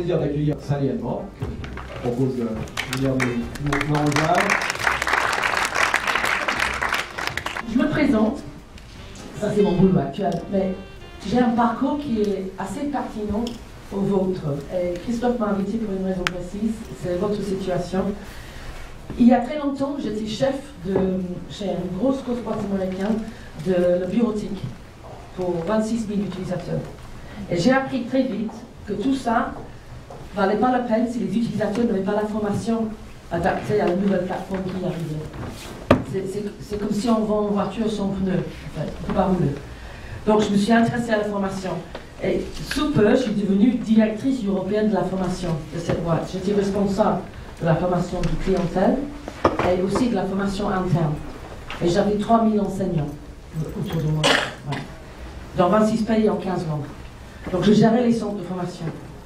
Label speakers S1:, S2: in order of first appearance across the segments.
S1: plaisir d'accueillir Sally Edmore, que je propose de venir nous rejoindre.
S2: Je me présente, ça c'est mon boulot actuel, mais j'ai un parcours qui est assez pertinent au vôtre. Et Christophe m'a invité pour une raison précise, c'est votre situation. Il y a très longtemps, j'étais chef chez une grosse corporation américaine de la bureautique pour 26 000 utilisateurs. Et j'ai appris très vite que tout ça ne valait pas la peine si les utilisateurs n'avaient pas la formation adaptée à la nouvelle plateforme qui arrivait. C'est comme si on vend une voiture sans pneu, en fait, on ne peut pas rouler. Donc je me suis intéressée à la formation. Et sous peu, je suis devenue directrice européenne de la formation de cette boîte. J'étais responsable de la formation du clientèle et aussi de la formation interne. Et j'avais 3000 enseignants autour de moi, ouais, dans 26 pays en 15 langues. Donc je gérais les centres de formation.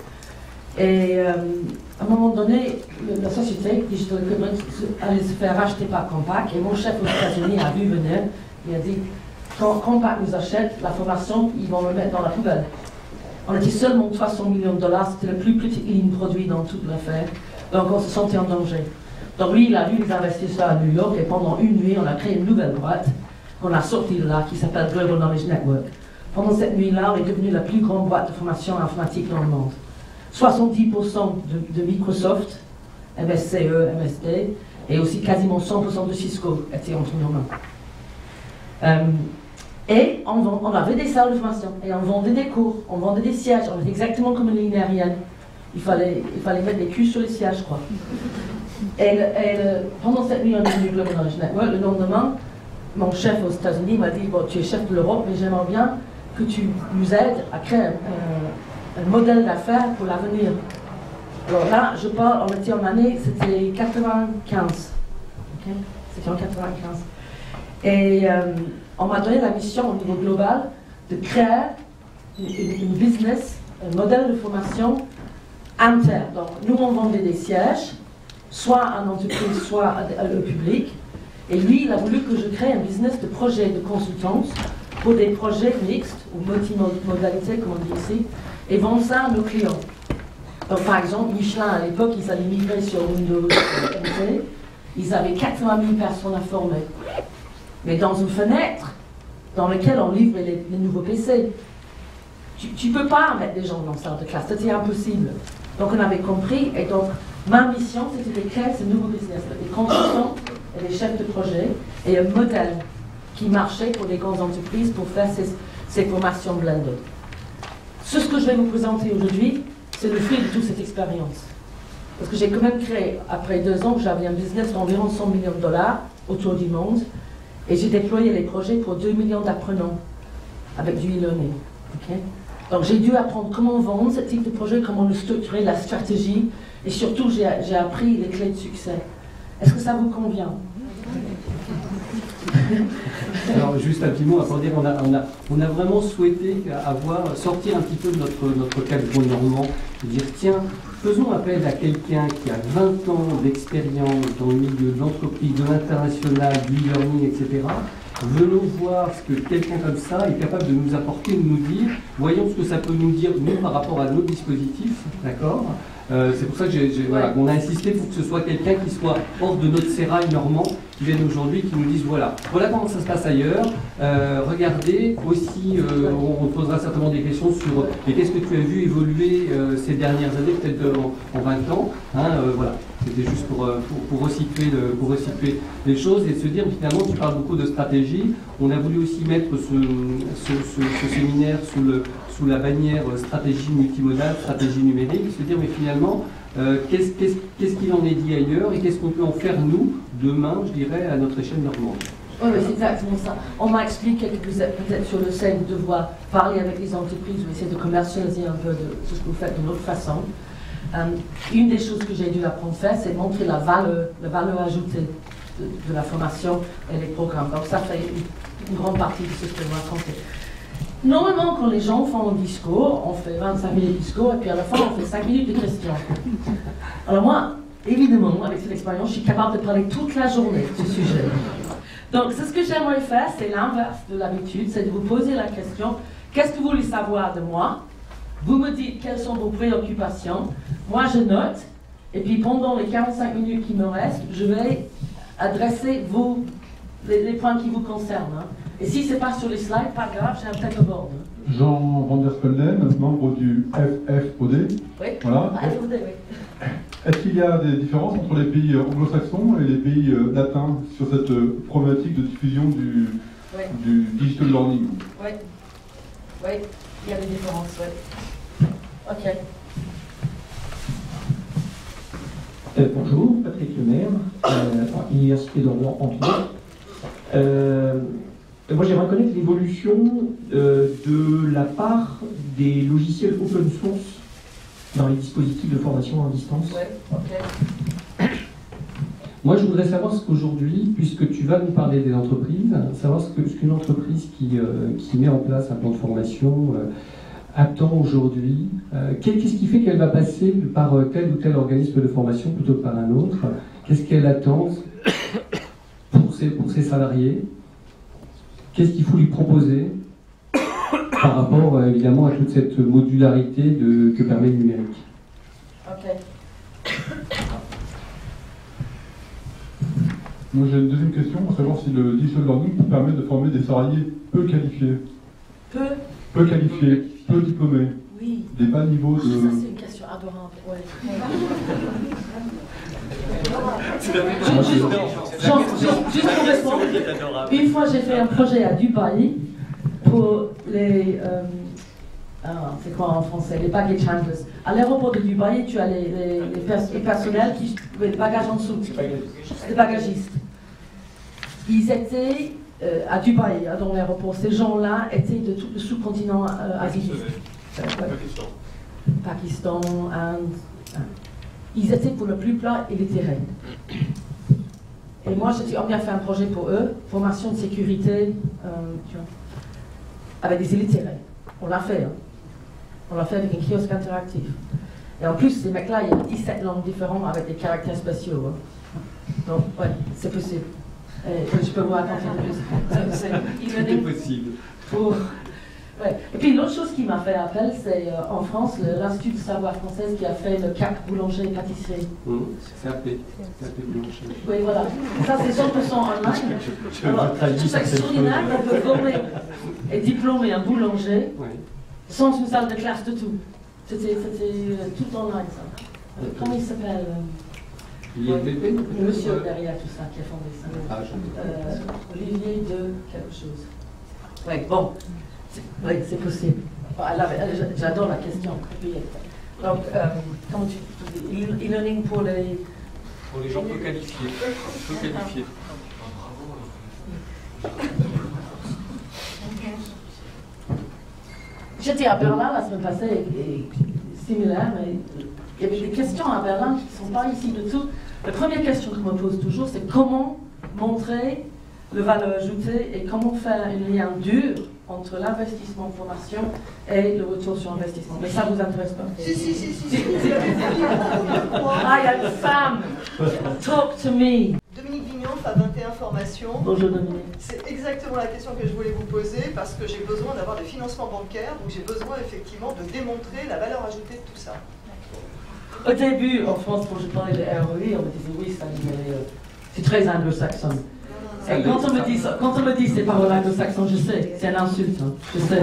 S2: Et à un moment donné, la société Digital Equipment allait se faire racheter par Compaq. Et mon chef aux États-Unis a vu venir, il a dit, quand Compaq nous achète la formation, ils vont le mettre dans la poubelle. On était seulement 300 millions de dollars, c'était le plus petit ligne produit dans toute l'affaire. Donc on se sentait en danger. Donc lui, il a vu les investisseurs à New York et pendant une nuit, on a créé une nouvelle boîte qu'on a sortie de là, qui s'appelle Global Knowledge Network. Pendant cette nuit-là, on est devenu la plus grande boîte de formation informatique dans le monde. 70% de Microsoft, MSCE, MSD, et aussi quasiment 100% de Cisco étaient entre nos mains. Et on avait des salles de formation, et on vendait des cours, on vendait des sièges, on était exactement comme une ligne aérienne. Il fallait mettre les culs sur les sièges, quoi. Et pendant cette nuit, on est devenu Global Knowledge Network. Le lendemain, mon chef aux États-Unis m'a dit, bon, tu es chef de l'Europe, mais j'aimerais bien que tu nous aides à créer un modèle d'affaires pour l'avenir. Alors là, je parle, on était en année, c'était 95. Okay? C'était en 95. Et on m'a donné la mission au niveau global de créer une business, un modèle de formation interne. Donc, nous, on vendait des sièges, soit en entreprise, soit au public. Et lui, il a voulu que je crée un business de projet de consultance pour des projets mixtes ou multimodalités, comme on dit ici, et vendre ça à nos clients. Donc, par exemple, Michelin, à l'époque, ils allaient migrer sur Windows NT. Ils avaient 80 000 personnes à former. Mais dans une fenêtre dans laquelle on livrait les nouveaux PC. Tu ne peux pas mettre des gens dans la salle de classe, c'était impossible. Donc, on avait compris, et donc, ma mission, c'était de créer ce nouveau business, des consultants et des chefs de projet, et un modèle qui marchait pour des grandes entreprises pour faire ces formations blended. Ce que je vais vous présenter aujourd'hui, c'est le fruit de toute cette expérience. Parce que j'ai quand même créé, après 2 ans, j'avais un business d'environ 100 millions de dollars autour du monde, et j'ai déployé les projets pour 2 millions d'apprenants avec du e-learning. Okay? Donc j'ai dû apprendre comment vendre ce type de projet, comment le structurer, la stratégie, et surtout j'ai appris les clés de succès. Est-ce que ça vous convient?
S3: Alors juste un petit mot, pour dire on a vraiment souhaité sortir un petit peu de notre cadre normand, et dire tiens, faisons appel à quelqu'un qui a 20 ans d'expérience dans le milieu de l'entreprise, de l'international, du e-learning, etc. Venons voir ce que quelqu'un comme ça est capable de nous apporter, de nous dire, voyons ce que ça peut nous dire, nous, par rapport à nos dispositifs, d'accord? C'est pour ça que voilà, on a insisté pour que ce soit quelqu'un qui soit hors de notre sérail normand, qui vienne aujourd'hui, qui nous dise voilà comment ça se passe ailleurs, regardez aussi, on posera certainement des questions sur qu'est-ce que tu as vu évoluer ces dernières années, peut-être en 20 ans, hein, voilà. C'était juste pour resituer les choses et se dire finalement tu parles beaucoup de stratégie. On a voulu aussi mettre ce séminaire sous la bannière stratégie multimodale, stratégie numérique, se dire mais finalement qu'est-ce qu'il en est dit ailleurs et qu'est-ce qu'on peut en faire nous demain, je dirais, à notre échelle normande.
S2: Oui, c'est exactement ça. On m'a expliqué que vous êtes peut-être sur le scène de devoir parler avec les entreprises ou essayer de commercialiser un peu de ce que vous faites d'une autre façon. Une des choses que j'ai dû apprendre à faire, c'est montrer la valeur ajoutée de la formation et les programmes. Donc ça fait une grande partie de ce que je vais raconter. Normalement, quand les gens font un discours, on fait 25 minutes de discours et puis à la fin, on fait 5 minutes de questions. Alors moi, évidemment, avec cette expérience, je suis capable de parler toute la journée de ce sujet. Donc, ce que j'aimerais faire, c'est l'inverse de l'habitude, c'est de vous poser la question, qu'est-ce que vous voulez savoir de moi? Vous me dites quelles sont vos préoccupations. Moi, je note. Et puis, pendant les 45 minutes qui me restent, je vais adresser les points qui vous concernent. Hein. Et si ce n'est pas sur les slides, pas grave, j'ai un paperboard.
S4: Jean Van der Spelden, membre du FFOD.
S2: Oui,
S4: Voilà.
S2: FFOD, oui.
S4: Est-ce qu'il y a des différences entre les pays anglo-saxons et les pays latins sur cette problématique de diffusion du digital learning?
S2: Oui, oui, il y a des différences, oui. Ok.
S5: Bonjour, Patrick Lemaire, Université de Rouen, entre autres. Moi, j'aimerais connaître l'évolution de la part des logiciels open source dans les dispositifs de formation à distance.
S2: Oui, ok.
S3: Moi, je voudrais savoir ce qu'aujourd'hui, puisque tu vas nous parler des entreprises, savoir ce qu'une entreprise qui met en place un plan de formation attend aujourd'hui. Qu'est-ce qui fait qu'elle va passer par tel ou tel organisme de formation plutôt que par un autre? Qu'est-ce qu'elle attend pour ses salariés? Qu'est-ce qu'il faut lui proposer par rapport évidemment à toute cette modularité que permet le numérique?
S2: Ok.
S4: Moi j'ai une deuxième question, pour savoir si le digital learning permet de former des salariés peu qualifiés. Peu qualifiés, peu diplômés.
S2: Oui.
S4: Des bas niveaux de...
S2: Ça, c'est une question adorable. Ouais. Juste pour répondre, une fois j'ai fait un projet à Dubaï pour les... c'est quoi en français? Les baggage handlers. À l'aéroport de Dubaï, tu as les personnels qui... Les bagages en dessous. Les bagagistes. Ils étaient à Dubaï, dans l'aéroport. Ces gens-là étaient de tout le sous-continent asiatique. Pakistan, Inde. Ils étaient pour le plus plat illitérés. Et moi, on vient faire un projet pour eux, formation de sécurité, tu vois, avec des illitérés. On l'a fait. Hein. On l'a fait avec un kiosque interactif. Et en plus, ces mecs-là, il y a 17 langues différentes avec des caractères spéciaux. Hein. Donc, ouais, c'est possible. Et je peux vous raconter plus. C'est
S3: possible.
S2: Pour... Ouais. Et puis l'autre chose qui m'a fait appel, c'est en France, l'Institut de savoir française qui a fait le CAP boulanger-pâtisserie.
S3: C'est CAP boulanger.
S2: Oui, voilà. Ça, c'est 100% online. Alors, je trouve ça extraordinaire qu'on peut former et diplômer un boulanger sans une salle de classe de tout. C'était tout online, ça. Comment il s'appelle le monsieur derrière tout ça qui a fondé ça. Olivier de quelque chose. Oui, bon. Oui, c'est possible. J'adore la question. Donc, comment tu dis e-learning pour les...
S3: Pour les gens peu qualifiés. Peu qualifiés.
S2: J'étais à Berlin la semaine passée, et similaire, mais il y avait des questions à Berlin qui ne sont pas ici du tout. La première question que je me pose toujours, c'est comment montrer le valeur ajoutée et comment faire un lien dur entre l'investissement en formation et le retour sur investissement. Mais ça ne vous intéresse pas? Si. Ah, il y a une femme. Talk to me.
S6: Dominique Vignon, FAB 21 Formation.
S2: Bonjour Dominique.
S6: C'est exactement la question que je voulais vous poser parce que j'ai besoin d'avoir des financements bancaires, donc j'ai besoin effectivement de démontrer la valeur ajoutée de tout ça.
S2: Au début, en France, quand je parlais de ROI, on me disait oui, c'est très anglo-saxon. Et quand on me dit c'est pas anglo-saxon, je sais, c'est une insulte, hein, je sais.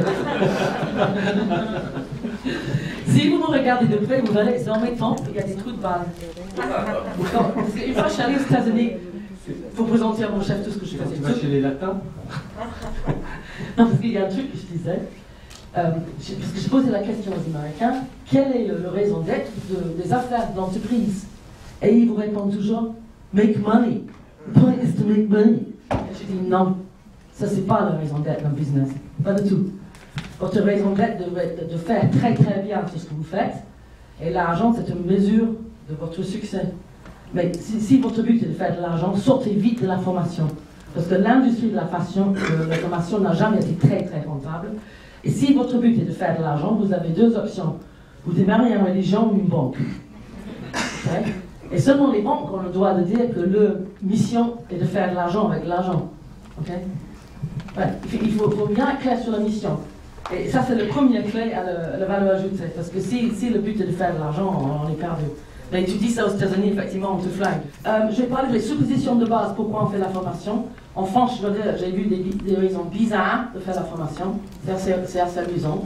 S2: Si vous me regardez de près, vous verrez que dans mes temps, il y a des trous de balle. Une fois, je suis allée aux États-Unis pour présenter à mon chef tout ce que je faisais.
S3: Tu vas chez les latins?
S2: Non, parce qu'il y a un truc que je disais. Parce que je posais la question aux Américains, quelle est le raison d'être des affaires d'entreprise? Et ils vous répondent toujours, make money. The point is to make money. Et je dis non, ça c'est pas la raison d'être d'un business, pas du tout. Votre raison d'être de faire très très bien tout ce que vous faites, et l'argent c'est une mesure de votre succès. Mais si votre but est de faire de l'argent, sortez vite de la formation. Parce que l'industrie de la formation n'a jamais été très très rentable. Et si votre but est de faire de l'argent, vous avez deux options. Vous démarrez une religion ou une banque. Okay? Et seulement les banques ont le droit de dire que leur mission est de faire de l'argent avec de l'argent. Okay? Ouais, il faut bien être clair sur la mission. Et ça, c'est le premier clé à la valeur ajoutée. Parce que si le but est de faire de l'argent, on est perdu. Mais tu dis ça aux États-Unis, effectivement, on te flingue. Je vais parler des suppositions de base, pourquoi on fait la formation. En France, je veux dire, j'ai vu des raisons bizarres de faire la formation. C'est assez amusant.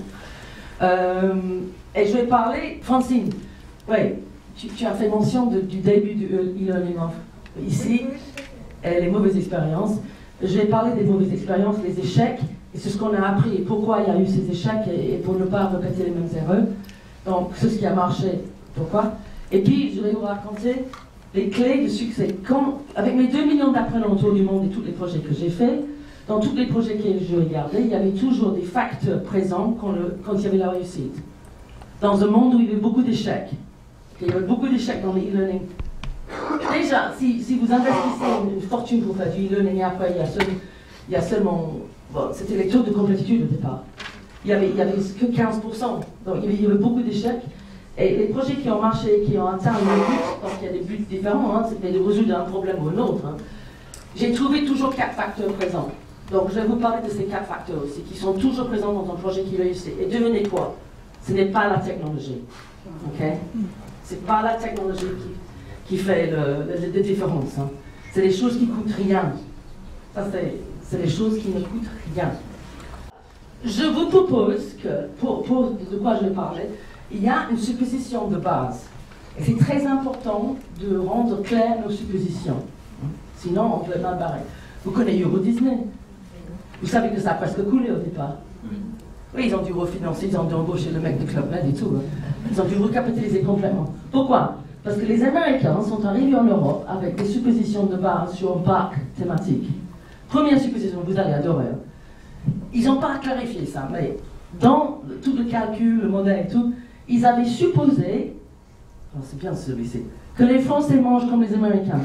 S2: Et je vais parler, Francine, oui, tu as fait mention du début du e-learning ici, et les mauvaises expériences. Je vais parler des mauvaises expériences, les échecs, et c'est ce qu'on a appris, et pourquoi il y a eu ces échecs, et pour ne pas répéter les mêmes erreurs. Donc, c'est ce qui a marché, pourquoi. Et puis, je vais vous raconter les clés de succès. Avec mes 2 millions d'apprenants autour du monde et tous les projets que j'ai faits, dans tous les projets que je regardais, il y avait toujours des facteurs présents quand il y avait la réussite. Dans un monde où il y avait beaucoup d'échecs, il y avait beaucoup d'échecs dans le e-learning. Déjà, si vous investissez une fortune pour faire du e-learning, et après, il y a seulement... Bon, c'était les taux de complétude au départ. Il y avait que 15%. Donc, il y avait beaucoup d'échecs. Et les projets qui ont marché, qui ont atteint le but, parce qu'il y a des buts différents, c'était de résoudre un problème ou un autre. J'ai trouvé toujours 4 facteurs présents. Donc, je vais vous parler de ces 4 facteurs aussi, qui sont toujours présents dans un projet qui réussit. Et devinez quoi? Ce n'est pas la technologie. Ok? C'est pas la technologie qui fait la différence. C'est les choses qui coûtent rien. Ça, c'est les choses qui ne coûtent rien. Je vous propose que, pour de quoi je vais parler, il y a une supposition de base. Et c'est très important de rendre claires nos suppositions. Sinon, on peut être mal barré. Vous connaissez Euro Disney? Vous savez que ça a presque coulé au départ. Oui, ils ont dû refinancer, ils ont dû embaucher le mec de Club Med et tout. Ils ont dû recapitaliser complètement. Pourquoi? Parce que les Américains sont arrivés en Europe avec des suppositions de base sur un parc thématique. Première supposition, vous allez adorer. Ils n'ont pas clarifié ça, mais dans tout le calcul, le modèle et tout, ils avaient supposé, oh, c'est bien celui-ci, que les Français mangent comme les Américains.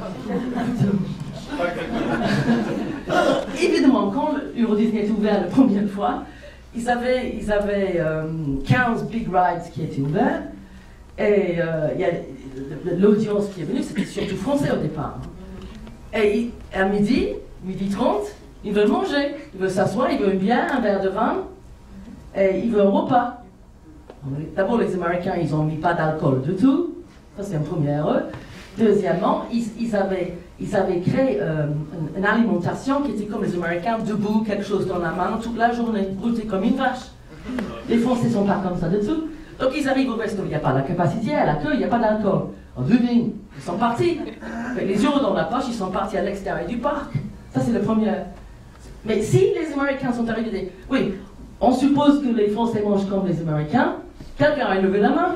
S2: Évidemment, quand Euro Disney est ouvert la première fois, ils avaient 15 big rides qui étaient ouverts, et l'audience qui est venue, c'était surtout français au départ. Et à midi 30, ils veulent manger, ils veulent s'asseoir, ils veulent bien un verre de vin, et ils veulent un repas. D'abord, les Américains, ils n'ont mis pas d'alcool du tout. Ça, c'est une première erreur. Deuxièmement, ils avaient créé une alimentation qui était comme les Américains, debout, quelque chose dans la main, toute la journée, broutés comme une vache. Les Français ne sont pas comme ça du tout. Donc, ils arrivent au resto, il n'y a pas la capacité, à l'accueil, il n'y a pas d'alcool. En devine, ils sont partis. Avec les euros dans la poche, ils sont partis à l'extérieur du parc. Ça, c'est le premier. Mais si les Américains sont arrivés, oui, on suppose que les Français mangent comme les Américains, quelqu'un a levé la main.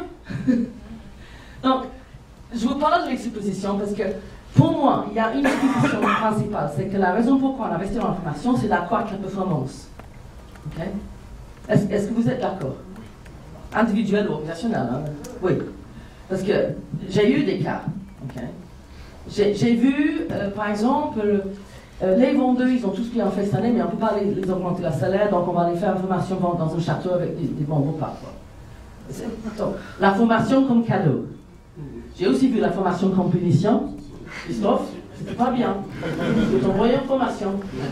S2: Donc, je vous parle de les suppositions parce que, pour moi, il y a une supposition principale, c'est que la raison pourquoi on investit dans la formation, c'est d'accroître la performance. Okay? Est-ce que vous êtes d'accord? Individuel ou organisationnel, hein? Oui. Parce que j'ai eu des cas. Okay? J'ai vu, par exemple, les vendeurs, ils ont tous bien fait cette année, mais on ne peut pas les augmenter la salaire, donc on va les faire une formation dans un château avec des bons repas. Donc, la formation comme cadeau. J'ai aussi vu la formation comme punition. Christophe, c'était pas bien. Je vais t'envoyer une formation.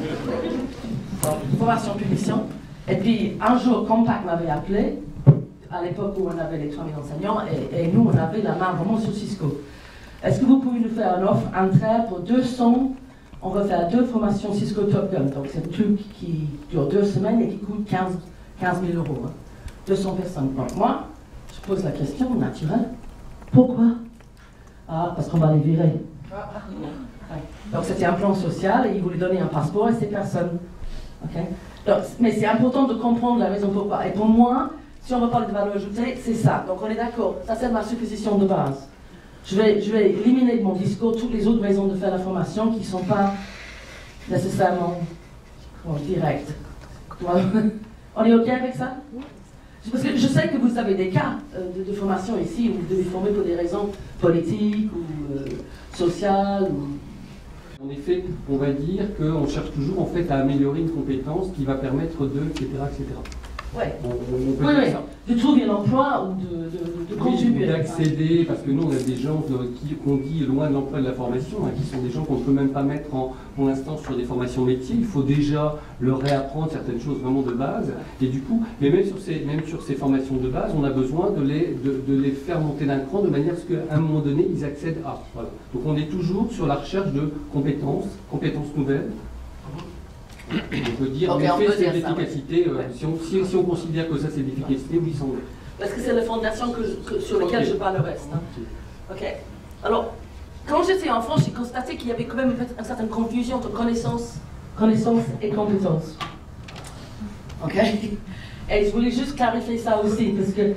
S2: Formation punition. Et puis, un jour, Compact m'avait appelé, à l'époque où on avait les 3000 enseignants, et nous, on avait la main vraiment sur Cisco. Est-ce que vous pouvez nous faire une offre intraire pour 200? On va faire 2 formations Cisco Top Gun. Donc, c'est un truc qui dure 2 semaines et qui coûte 15 000 euros. 200 personnes. Donc, moi, je pose la question naturelle. Pourquoi? Ah, parce qu'on va les virer. Ouais. Donc, c'était un plan social et ils voulaient donner un passeport à ces personnes. Okay? Donc, mais c'est important de comprendre la raison pourquoi. Et pour moi, si on veut parler de valeur ajoutée, c'est ça. Donc, on est d'accord. Ça, c'est ma supposition de base. Je vais éliminer de mon discours toutes les autres raisons de faire la formation qui ne sont pas nécessairement directes. On est OK avec ça? Parce que je sais que vous avez des cas de formation ici où vous devez former pour des raisons politiques ou sociales.
S3: En effet, on va dire qu'on cherche toujours en fait à améliorer une compétence qui va permettre de, etc., etc.
S2: Ouais.
S3: On peut
S2: Oui,
S3: faire
S2: oui.
S3: ça.
S2: De trouver un emploi ou de contribuer.
S3: D'accéder, parce que nous on a des gens qu'on dit loin de l'emploi de la formation, hein, qui sont des gens qu'on ne peut même pas mettre pour l'instant sur des formations métiers. Il faut déjà leur réapprendre certaines choses vraiment de base. Et du coup, mais même sur ces formations de base, on a besoin de les faire monter d'un cran de manière à ce qu'à un moment donné, ils accèdent à. Voilà. Donc on est toujours sur la recherche de compétences nouvelles. On peut dire,
S2: Okay,
S3: mais c'est
S2: dire
S3: l'efficacité.
S2: Ouais.
S3: Si on considère que ça c'est l'efficacité, oui, sans doute.
S2: Parce que c'est la fondation sur laquelle je parle le reste. Hein. Ok. Alors, quand j'étais enfant, j'ai constaté qu'il y avait quand même une certaine confusion entre connaissance et compétence. Ok. Et je voulais juste clarifier ça aussi, parce que...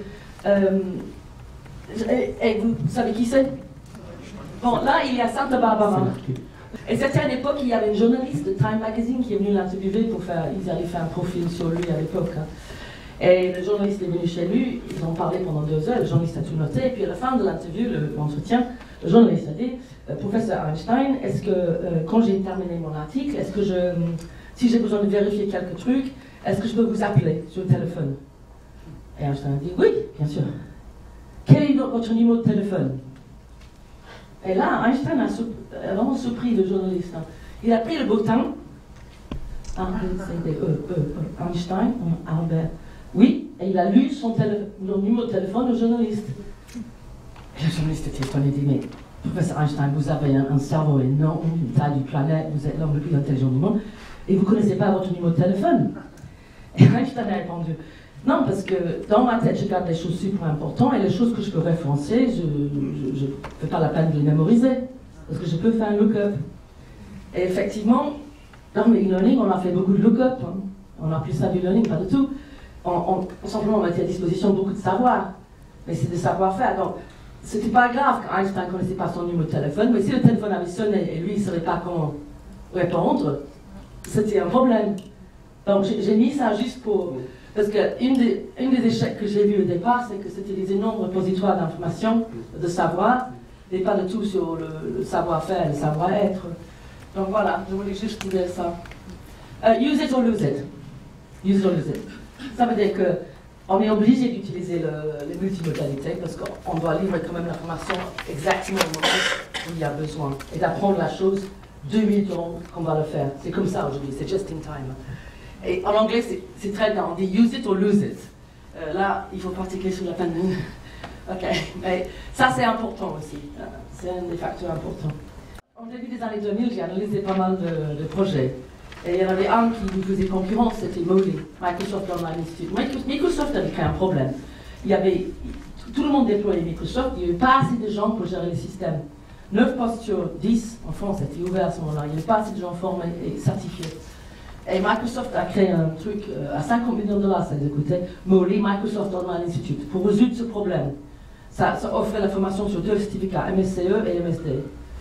S2: et vous savez qui c'est? Bon, là, il y a Santa Barbara. Et c'était à l'époque, il y avait une journaliste de Time Magazine qui est venue l'interviewer pour faire... Ils allaient faire un profil sur lui à l'époque. Hein. Et le journaliste est venu chez lui, ils ont parlé pendant 2 heures, le journaliste a tout noté, et puis à la fin de l'interview, l'entretien, le journaliste a dit, professeur Einstein, est-ce que quand j'ai terminé mon article, est-ce que si j'ai besoin de vérifier quelques trucs, est-ce que je peux vous appeler sur le téléphone? Et Einstein a dit, oui, bien sûr. Quel est votre numéro de téléphone? Et là, Einstein a vraiment surpris le journaliste. Hein. Il a pris le bouton, Einstein, Albert. Oui, et il a lu son numéro de téléphone au journaliste. Et le journaliste était étonné, il dit, mais professeur Einstein, vous avez un cerveau énorme, une taille du planète, vous êtes l'homme le plus intelligent du monde, et vous ne connaissez pas votre numéro de téléphone. Et Einstein a répondu, non, parce que dans ma tête, je garde des choses super importantes, et les choses que je peux référencer, je ne fais pas la peine de les mémoriser, parce que je peux faire un look-up. Et effectivement, dans le e-learning, on a fait beaucoup de look-up. Hein. On a appelé ça du learning, pas du tout. Simplement, on mettait à disposition beaucoup de savoir, mais c'est de savoir-faire. Donc, c'était pas grave qu'Einstein ne connaissait pas son numéro de téléphone, mais si le téléphone avait sonné et lui, il ne savait pas comment répondre, c'était un problème. Donc, j'ai mis ça juste pour... Parce qu'une des échecs que j'ai vus au départ, c'est que c'était des énormes repositoires d'informations, de savoir, et pas du tout sur le savoir-faire, le savoir-être. Donc voilà, je voulais juste dire ça. Use it or lose it. Use it or lose it. Ça veut dire qu'on est obligé d'utiliser les multimodalités parce qu'on doit livrer quand même l'information exactement au moment où il y a besoin et d'apprendre la chose 2 minutes qu'on va le faire. C'est comme ça aujourd'hui, c'est just in time. Et en anglais, c'est très bien, on dit use it or lose it. Là, il faut pratiquer sur la peine. Ok, mais ça c'est important aussi. C'est un des facteurs importants. Au début des années 2000, j'ai analysé pas mal de projets. Et il y en avait un qui nous faisait concurrence, c'était Moli, Microsoft Online Institute. Microsoft avait créé un problème. Tout le monde déployait Microsoft, il n'y avait pas assez de gens pour gérer les systèmes. 9 postes sur 10, en France, c'était ouvert à ce moment-là, il n'y avait pas assez de gens formés et certifiés. Et Microsoft a créé un truc à 50 millions de dollars, ça coûtait Moli, Microsoft Online Institute, pour résoudre ce problème. Ça offrait la formation sur 2 certificats, MSCE et MSD.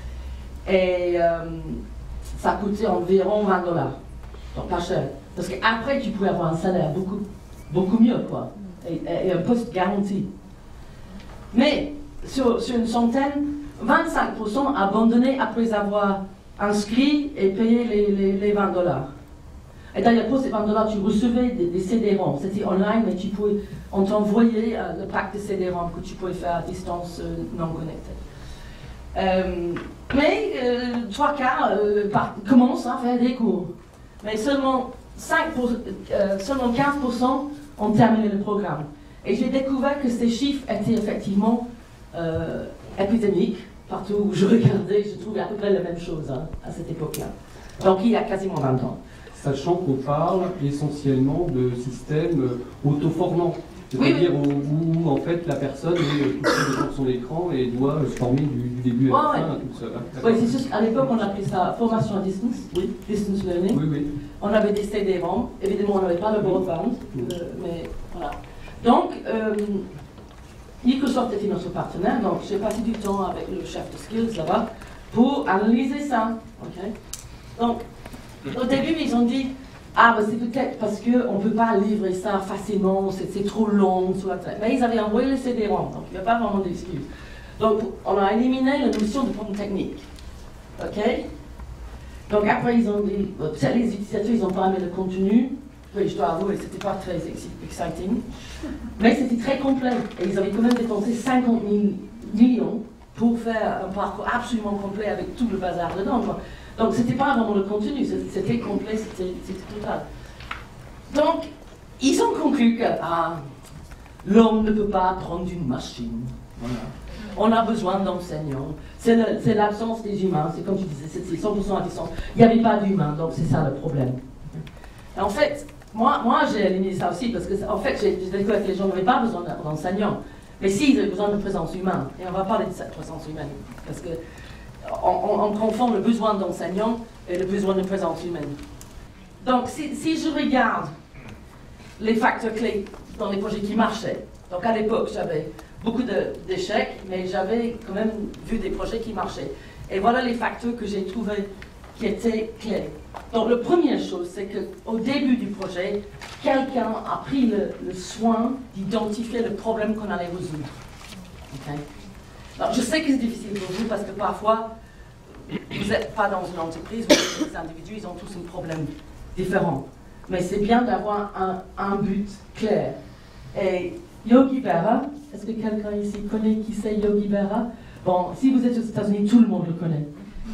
S2: Et ça coûtait environ 20 $. Donc pas cher. Parce qu'après, tu pouvais avoir un salaire beaucoup mieux, quoi. Et un poste garanti. Mais sur une centaine, 25% abandonné après avoir inscrit et payé les 20 $. Et d'ailleurs, pour ces 20 $, tu recevais des CD-ROM. C'était online, mais on t'envoyait le pack de CD-ROM que tu pouvais faire à distance non connectée. Mais 3 quarts commencent à faire des cours. Mais seulement 15% ont terminé le programme. Et j'ai découvert que ces chiffres étaient effectivement épidémiques. Partout où je regardais, je trouvais à peu près la même chose à cette époque-là. Donc il y a quasiment 20 ans.
S3: Sachant qu'on parle essentiellement de systèmes auto-formants. C'est-à-dire où en fait la personne est toute seule devant son écran et doit se former du début à la fin toute seule.
S2: Oui, c'est sûr. À l'époque, on appelait ça formation à distance, distance learning.
S3: Oui.
S2: On avait des CD-ROM. Évidemment, on n'avait pas le broadband, mais voilà. Donc, Microsoft était notre partenaire, donc j'ai passé du temps avec le chef de skills là-bas pour analyser ça. Okay? Donc, au début, ils ont dit, c'est peut-être parce qu'on ne peut pas livrer ça facilement, c'est trop long, mais ils avaient envoyé le CD-ROM, donc il n'y a pas vraiment d'excuses. Donc, on a éliminé la notion de forme technique. Ok? Donc après, ils ont dit, peut-être les utilisateurs, ils n'ont pas aimé le contenu, Oui, je dois avouer, c'était pas très exciting, mais c'était très complet. Et ils avaient quand même dépensé 50 millions pour faire un parcours absolument complet avec tout le bazar dedans, quoi. Donc c'était pas vraiment le contenu, c'était complet, c'était total. Donc, ils ont conclu que l'homme ne peut pas apprendre d'une machine. Voilà. On a besoin d'enseignants. C'est l'absence des humains, c'est comme tu disais, c'est 100% à distance. Il n'y avait pas d'humains, donc c'est ça le problème. Et en fait, moi j'ai éliminé ça aussi, parce que en fait, j'ai découvert que les gens n'avaient pas besoin d'enseignants. Mais si, ils avaient besoin de présence humaine. Et on va parler de cette présence humaine. Parce que on confond le besoin d'enseignants et le besoin de présence humaine. Donc, si je regarde les facteurs clés dans les projets qui marchaient, donc à l'époque, j'avais beaucoup d'échecs, mais j'avais quand même vu des projets qui marchaient. Et voilà les facteurs que j'ai trouvés qui étaient clés. Donc, la première chose, c'est qu'au début du projet, quelqu'un a pris le soin d'identifier le problème qu'on allait résoudre. Okay? Alors, je sais que c'est difficile pour vous parce que parfois, vous n'êtes pas dans une entreprise, vous êtes des individus, ils ont tous un problème différent. Mais c'est bien d'avoir un but clair. Et Yogi Berra, est-ce que quelqu'un ici connaît qui c'est Yogi Berra? Bon, si vous êtes aux États-Unis, tout le monde le connaît.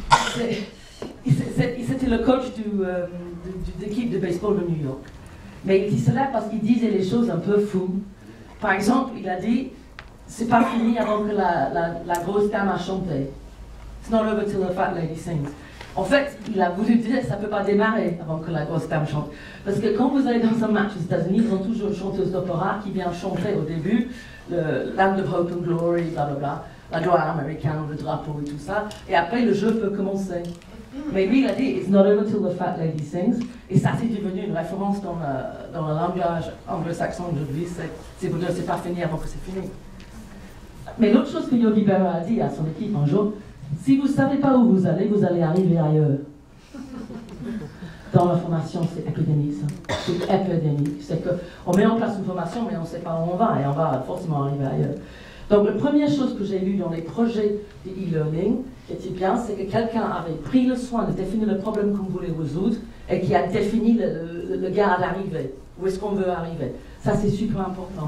S2: C'était le coach de l'équipe de baseball de New York. Mais il dit cela parce qu'il disait les choses un peu fous. Par exemple, il a dit, c'est pas fini avant que la grosse dame a chanté. It's not over till the fat lady sings. En fait, il a voulu dire que ça ne peut pas démarrer avant que la grosse dame chante. Parce que quand vous allez dans un match aux États-Unis, ils ont toujours une chanteuse d'opéra qui vient chanter au début le Land of Hope and Glory, blablabla, la gloire américaine, le drapeau et tout ça. Et après, le jeu peut commencer. Mais lui, il a dit, it's not over till the fat lady sings. Et ça, c'est devenu une référence dans le langage anglo-saxon aujourd'hui. C'est pour dire, c'est pas fini avant que c'est fini. Mais l'autre chose que Yogi Berra a dit à son équipe un jour, si vous ne savez pas où vous allez arriver ailleurs. Dans la formation, c'est épidémique, ça. C'est épidémique. C'est qu'on met en place une formation, mais on ne sait pas où on va, et on va forcément arriver ailleurs. Donc, la première chose que j'ai vue dans les projets de e-learning, qui était bien, c'est que quelqu'un avait pris le soin de définir le problème qu'on voulait résoudre, et qui a défini le gars à l'arrivée. Où est-ce qu'on veut arriver? Ça, c'est super important.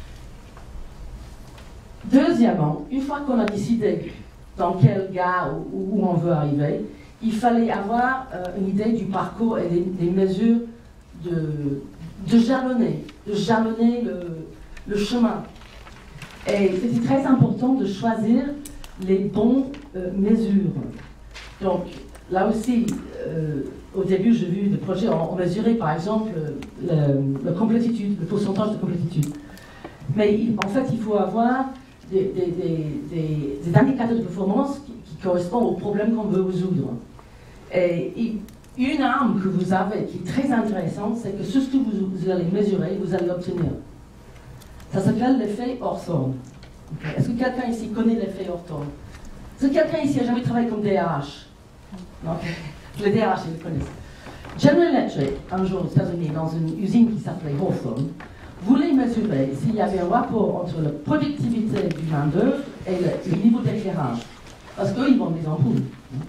S2: Deuxièmement, une fois qu'on a décidé dans quel gare où on veut arriver, il fallait avoir une idée du parcours et des mesures de jalonner le chemin. Et c'était très important de choisir les bonnes mesures. Donc, là aussi, au début, j'ai vu des projets, on mesurait par exemple la complétitude, le pourcentage de complétitude. Mais en fait, il faut avoir des indicateurs de performance qui correspondent aux problèmes qu'on veut résoudre. Et une arme que vous avez qui est très intéressante, c'est que ce que vous allez mesurer, vous allez obtenir. Ça s'appelle l'effet Hawthorne. Okay. Est-ce que quelqu'un ici connaît l'effet Hawthorne? Est-ce que quelqu'un ici a jamais travaillé comme DRH? Non. Les DRH, ils le connaissent. General Electric, un jour aux États-Unis, dans une usine qui s'appelait Hawthorne, voulait mesurer s'il y avait un rapport entre la productivité du main-d'œuvre et le niveau d'éclairage. Parce qu'eux, ils vendent des ampoules.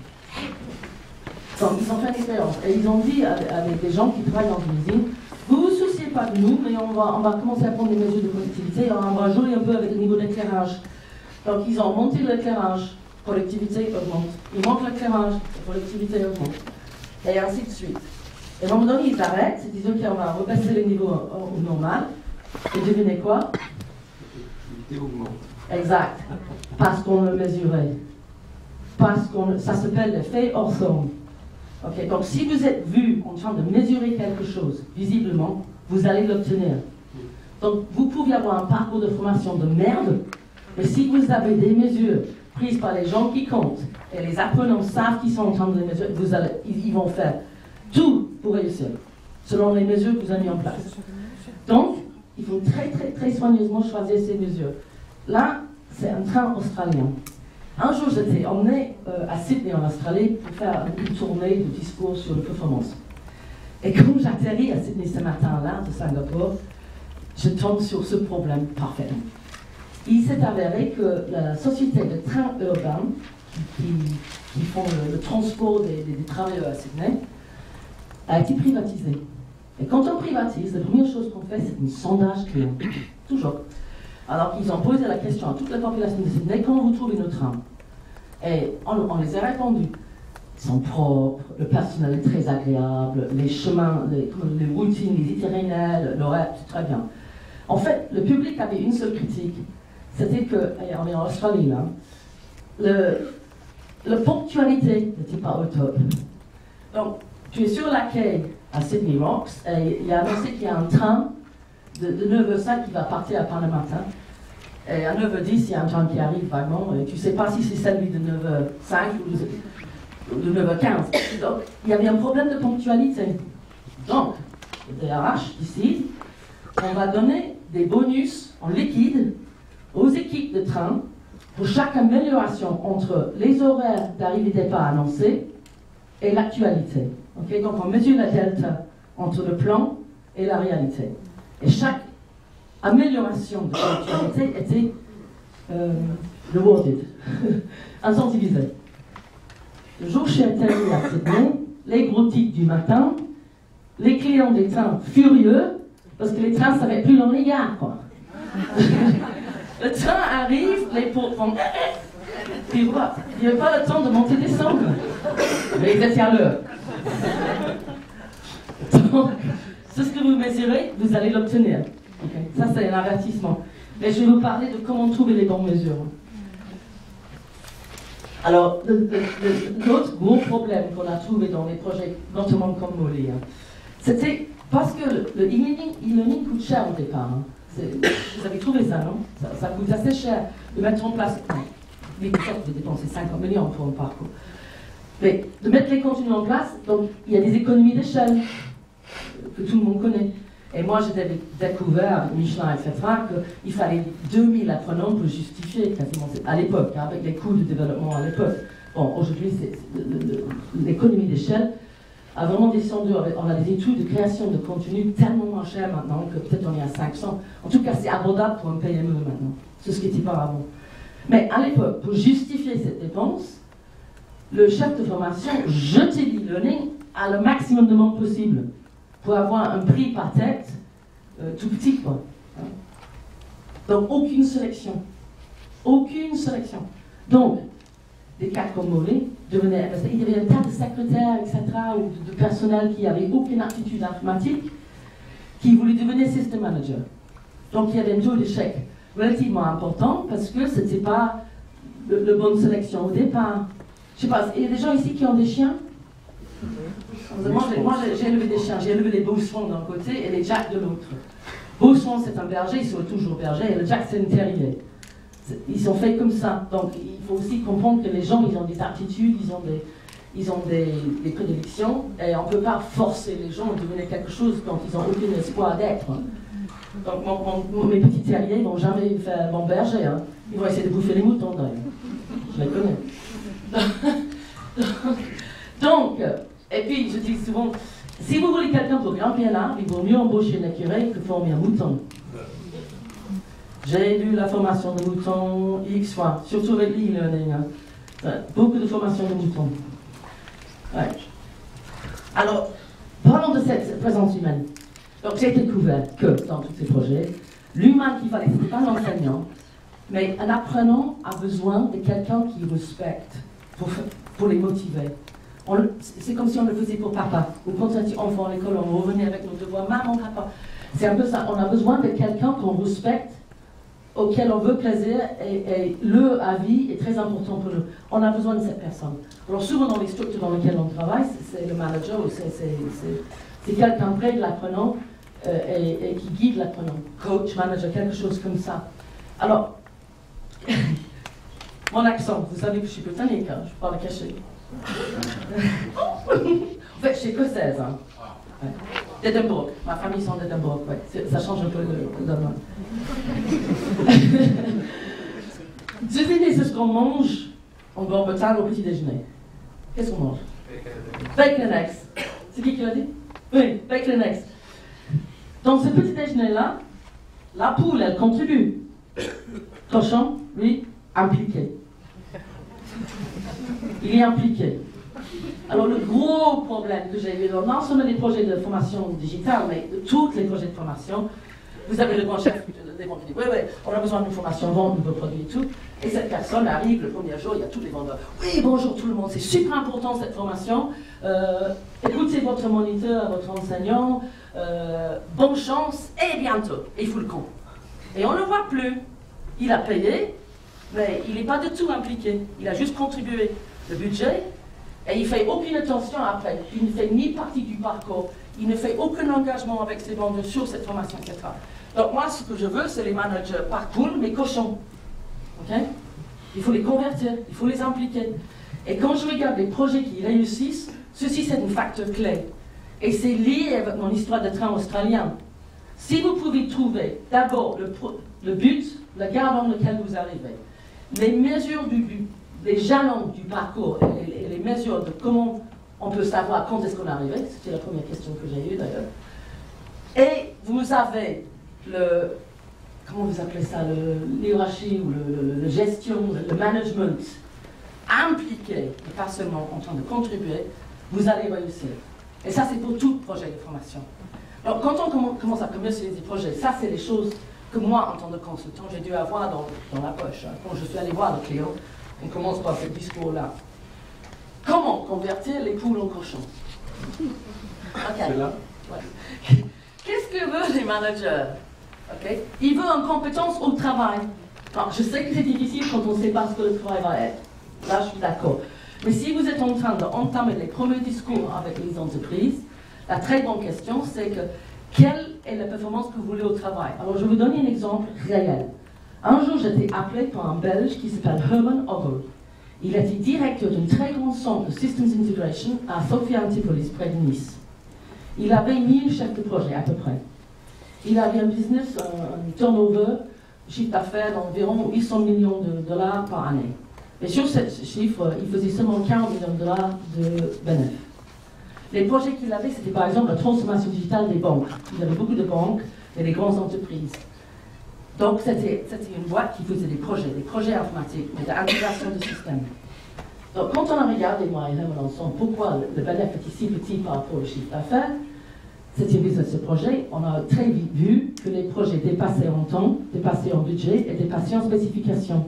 S2: Donc, ils ont fait une expérience. Et ils ont dit avec des gens qui travaillent dans une usine, vous ne vous souciez pas de nous, mais on va commencer à prendre des mesures de productivité et on va jouer un peu avec le niveau d'éclairage. Donc, ils ont monté l'éclairage, productivité augmente. Ils montent l'éclairage, productivité augmente. Et ainsi de suite. Et à un moment donné, ils arrêtent, ils disent, ok, on va repasser les niveaux au normal. Et devinez quoi?
S3: L'activité augmente.
S2: Exact. Parce qu'on le mesurait. Ça s'appelle l'effet Hawthorne. Okay, donc si vous êtes vu en train de mesurer quelque chose, visiblement, vous allez l'obtenir. Donc vous pouvez avoir un parcours de formation de merde, mais si vous avez des mesures prises par les gens qui comptent, et les apprenants savent qu'ils sont en train de les mesurer, ils vont faire tout pour réussir, selon les mesures que vous avez mis en place. Donc, il faut très soigneusement choisir ces mesures. Là, c'est un train australien. Un jour, j'étais emmené à Sydney, en Australie, pour faire une tournée de discours sur la performance. Et quand j'atterris à Sydney ce matin-là, de Singapour, je tombe sur ce problème parfaitement. Il s'est avéré que la société de trains urbains, qui font le transport des travailleurs à Sydney, a été privatisée. Et quand on privatise, la première chose qu'on fait, c'est un sondage client. Toujours. Alors qu'ils ont posé la question à toute la population de Sydney, comment vous trouvez nos trains? Et on les a répondu. Ils sont propres, le personnel est très agréable, les chemins, les routines, les itinéraires, l'horaire, c'est très bien. En fait, le public avait une seule critique, c'était que, et on est en Australie là, la ponctualité n'était pas au top. Donc, tu es sur la quai à Sydney Rocks et il y a annoncé qu'il y a un train de 9h05 qui va partir à Panama matin. Et à 9h10, il y a un train qui arrive vaguement et tu ne sais pas si c'est celui de 9h05 ou de 9h15. Donc, il y avait un problème de ponctualité. Donc, le DRH décide qu'on va donner des bonus en liquide aux équipes de train pour chaque amélioration entre les horaires d'arrivée et départ annoncés et l'actualité. Okay? Donc, on mesure la delta entre le plan et la réalité. Et chaque amélioration de l'actualité était rewarded, incentivisée. Le jour chez atterri à Sydney, les gros titres du matin, les clients des trains furieux, parce que les trains ne savaient plus dans les gares, quoi. Le train arrive, les portes font... Puis voilà, il n'y avait pas le temps de monter et descendre. Mais ils étaient à l'heure. Donc, c'est ce que vous mesurez, vous allez l'obtenir. Okay. Ça, c'est un avertissement. Mais je vais vous parler de comment trouver les bonnes mesures. Alors, l'autre gros problème qu'on a trouvé dans les projets, notamment comme Molly, c'était parce que le e-learning coûte cher au départ. Vous avez trouvé ça, non? Ça coûte assez cher de mettre en place. Microsoft de dépenser 50 millions pour un parcours. Mais de mettre les contenus en place, donc il y a des économies d'échelle que tout le monde connaît. Et moi, j'ai découvert avec Michelin, etc., qu'il fallait 2000 apprenants pour justifier quasiment, à l'époque, hein, avec les coûts de développement à l'époque. Bon, aujourd'hui, l'économie d'échelle a vraiment descendu. On a des études de création de contenu tellement moins chers maintenant que peut-être on est à 500. En tout cas, c'est abordable pour un PME maintenant. C'est ce qui n'était pas avant. Mais à l'époque, pour justifier cette dépense, le chef de formation jetait l'e-learning à le maximum de monde possible pour avoir un prix par tête tout petit, quoi. Donc, aucune sélection. Aucune sélection. Donc, des cas comme Molly devenaient... Il y avait un tas de secrétaires, etc., ou de personnel qui n'avaient aucune aptitude informatique, qui voulaient devenir system manager. Donc, il y avait un taux d'échec relativement important parce que ce n'était pas la bonne sélection au départ. Je ne sais pas, il y a des gens ici qui ont des chiens? Moi, j'ai élevé des chiens. J'ai élevé les Beaucerons d'un côté et les Jacks de l'autre. Beauceron, c'est un berger, ils sont toujours bergers, et le Jack, c'est un terrier. Ils sont faits comme ça. Donc, il faut aussi comprendre que les gens, ils ont des aptitudes, ils ont des prédilections, et on ne peut pas forcer les gens à devenir quelque chose quand ils n'ont aucun espoir d'être. Donc, mes petits terriers ne vont jamais faire mon berger. Hein. Ils vont essayer de bouffer les moutons, d'ailleurs. Je les connais. Donc, et puis je dis souvent, si vous voulez quelqu'un pour grimper un arbre, il vaut mieux embaucher un écureuil que former un mouton. J'ai lu la formation de mouton X fois, surtout avec l'e-learning. Hein. Beaucoup de formations de moutons. Ouais. Alors, parlons de cette présence humaine. Donc j'ai découvert que dans tous ces projets, l'humain qu'il fallait, ce n'était pas l'enseignant, mais un apprenant a besoin de quelqu'un qui respecte pour les motiver. C'est comme si on le faisait pour papa. Ou quand on était enfant à l'école, on revenait avec nos devoirs, maman, papa. C'est un peu ça. On a besoin de quelqu'un qu'on respecte, auquel on veut plaisir, et le avis est très important pour nous. On a besoin de cette personne. Alors souvent dans les structures dans lesquelles on travaille, c'est le manager, ou c'est quelqu'un près de l'apprenant et qui guide l'apprenant. Coach, manager, quelque chose comme ça. Alors, mon accent, vous savez que je suis britannique, hein, je parle caché. En fait, je suis écossaise. Hein. Ouais. D'Edinburgh. Ma famille sont d'Edinburgh. Ouais. Ça change un peu le domaine. Devinez ce qu'on mange en Grande-Bretagne au petit déjeuner. Qu'est-ce qu'on mange? Bacon and eggs. C'est qui l'a dit? Oui, bacon and eggs. Donc ce petit déjeuner-là, la poule, elle contribue. Cochon, lui, impliqué. Il est impliqué. Alors le gros problème que j'ai eu, non seulement des projets de formation digitale, mais de tous les projets de formation, vous avez le grand chef qui dit, oui, on a besoin d'une formation, vendre nouveaux produits et tout. Et cette personne arrive le premier jour, il y a tous les vendeurs. Oui, bonjour tout le monde, c'est super important cette formation. Écoutez votre moniteur, votre enseignant, bonne chance et bientôt. Et il fout le camp. Et on ne le voit plus. Il a payé, mais il n'est pas du tout impliqué. Il a juste contribué le budget et il ne fait aucune attention après. Il ne fait ni partie du parcours. Il ne fait aucun engagement avec ses vendeurs sur cette formation, etc. Donc moi, ce que je veux, c'est les managers pas cool, mais cochons. Okay? Il faut les convertir, il faut les impliquer. Et quand je regarde les projets qui réussissent, ceci c'est un facteur clé. Et c'est lié avec mon histoire de train australien. Si vous pouvez trouver d'abord le but, la gare dans laquelle vous arrivez, les mesures du but, les jalons du parcours et les mesures de comment on peut savoir quand est-ce qu'on est arrivé, c'était la première question que j'ai eue d'ailleurs, et vous avez comment vous appelez ça, l'hierarchie ou la gestion, le management impliqué, et pas seulement en train de contribuer, vous allez réussir. Et ça, c'est pour tout projet de formation. Alors, quand on commence à commercialiser des projets, ça, c'est les choses que moi, en tant que consultant, j'ai dû avoir dans la poche. Quand je suis allé voir le client, on commence par ce discours-là. Comment convertir les poules en cochons? Okay. Ouais. Qu'est-ce que veulent les managers? Okay. Ils veulent une compétence au travail. Alors, je sais que c'est difficile quand on ne sait pas ce que le travail va être. Là, je suis d'accord. Mais si vous êtes en train d'entamer les premiers discours avec les entreprises, la très bonne question, c'est que quelle est la performance que vous voulez au travail? Alors, je vais vous donner un exemple réel. Un jour, j'étais appelé par un Belge qui s'appelle Herman Ogel. Il était directeur d'un très grand centre de Systems Integration à Sophia Antipolis, près de Nice. Il avait 1000 chefs de projet, à peu près. Il avait un business, un turnover, chiffre d'affaires d'environ 800 millions de dollars par année. Et sur ce chiffre, il faisait seulement 40 millions de dollars de bénéfices. Les projets qu'il avait, c'était par exemple la transformation digitale des banques. Il avait beaucoup de banques et des grandes entreprises. Donc c'était une boîte qui faisait des projets informatiques, mais d'intégration de systèmes. Donc quand on a regardé, moi et Herman ensemble, pourquoi le bénéfice était si petit par rapport au chiffre d'affaires, c'était business ce projet, on a très vite vu que les projets dépassaient en temps, dépassaient en budget et dépassaient en spécifications.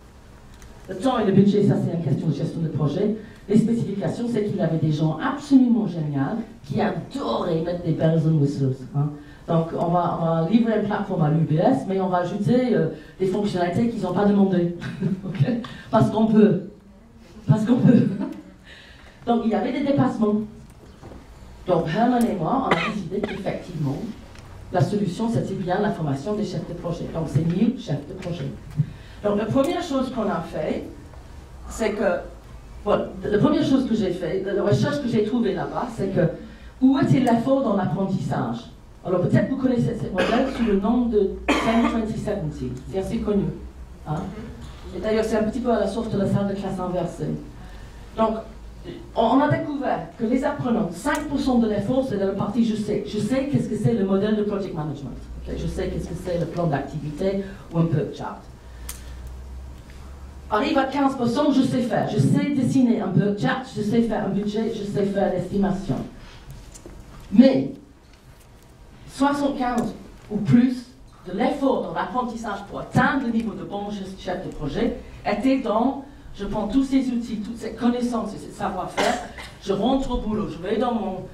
S2: Le temps et le budget, ça c'est une question de gestion de projet. Les spécifications, c'est qu'il avait des gens absolument géniaux qui adoraient mettre des bells and whistles. Hein. Donc on va livrer une plateforme à l'UBS, mais on va ajouter des fonctionnalités qu'ils n'ont pas demandées. Okay? Parce qu'on peut. Parce qu'on peut. Donc il y avait des dépassements. Donc Herman et moi, on a décidé qu'effectivement, la solution c'était bien la formation des chefs de projet. Donc c'est 1000 chefs de projet. Donc la première chose qu'on a fait, c'est que, voilà, la première chose que j'ai fait, la recherche que j'ai trouvée là-bas, c'est que, où était l'effort dans l'apprentissage? Alors peut-être vous connaissez ce modèle sous le nom de 10-20-70, c'est assez connu. Hein? Et d'ailleurs c'est un petit peu à la source de la salle de classe inversée. Donc, on a découvert que les apprenants, 5% de l'effort, c'est dans la partie je sais. Je sais qu'est-ce que c'est le modèle de project management. Okay? Je sais qu'est-ce que c'est le plan d'activité ou un peu chart. Arrive à 15%, je sais faire. Je sais dessiner un peu chart, je sais faire un budget, je sais faire l'estimation. Mais 75 ou plus de l'effort dans l'apprentissage pour atteindre le niveau de bon chef de projet était dans je prends tous ces outils, toutes ces connaissances et ce savoir-faire, je rentre au boulot, je vais dans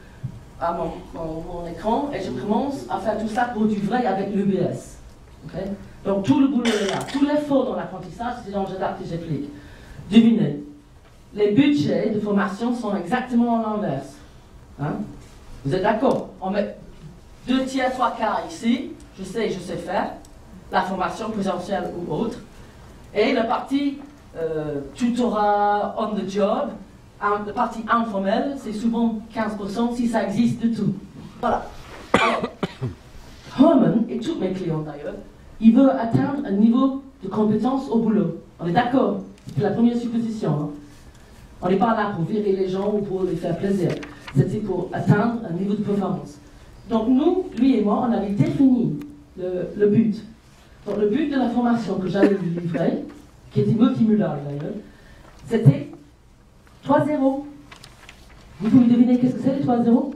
S2: mon écran et je commence à faire tout ça pour du vrai avec l'UBS. Okay? Donc tout le boulot est là, tout l'effort dans l'apprentissage, c'est dans j'adapte et j'applique. Devinez, les budgets de formation sont exactement à l'inverse. Hein? Vous êtes d'accord? On met 2 tiers, 3 quarts ici, je sais faire, la formation présentielle ou autre, et la partie tutorat on the job, la partie informelle, c'est souvent 15% si ça existe du tout. Voilà. Alors, Herman, et tous mes clients d'ailleurs, ils veulent atteindre un niveau de compétence au boulot. On est d'accord? C'est la première supposition. Hein? On n'est pas là pour virer les gens ou pour les faire plaisir. C'était pour atteindre un niveau de performance. Donc nous, lui et moi, on avait défini le but. Donc le but de la formation que j'allais lui livrer, qui était multimodal d'ailleurs, c'était 3-0. Vous pouvez deviner qu'est-ce que c'est les 3 zéros?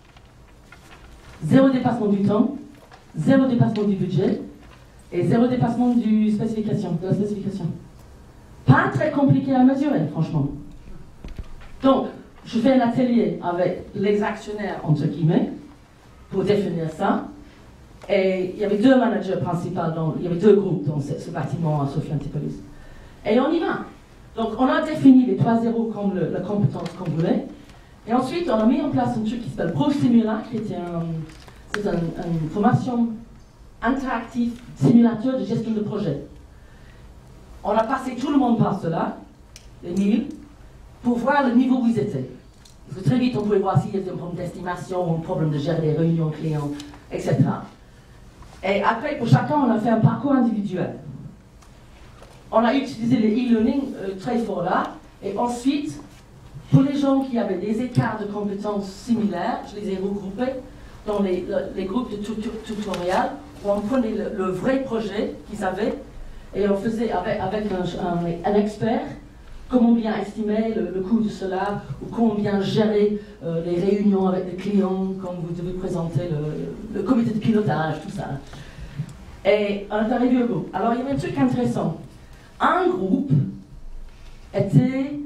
S2: Zéro dépassement du temps, zéro dépassement du budget et zéro dépassement de la spécification. Pas très compliqué à mesurer, franchement. Donc, je fais un atelier avec les actionnaires, entre guillemets, pour définir ça. Et il y avait 2 managers principaux, il y avait 2 groupes dans ce bâtiment à Sophie Antipolis. Et on y va. Donc, on a défini les 3 zéros comme la compétence qu'on voulait. Et ensuite, on a mis en place un truc qui s'appelle ProSimula, qui était une formation interactive, simulateur de gestion de projet. On a passé tout le monde par cela, les 1000, pour voir le niveau où ils étaient. Parce que très vite, on pouvait voir s'il y avait un problème d'estimation, un problème de gérer les réunions clients, etc. Et après, pour chacun, on a fait un parcours individuel. On a utilisé le e-learning très fort là, et ensuite, pour les gens qui avaient des écarts de compétences similaires, je les ai regroupés dans les groupes de tutoriel, où on prenait le vrai projet qu'ils avaient, et on faisait avec un expert comment bien estimer le coût de cela, ou comment bien gérer les réunions avec les clients, quand vous devez présenter le comité de pilotage, tout ça. Et on est arrivé au bout. Alors il y avait un truc intéressant. Un groupe était...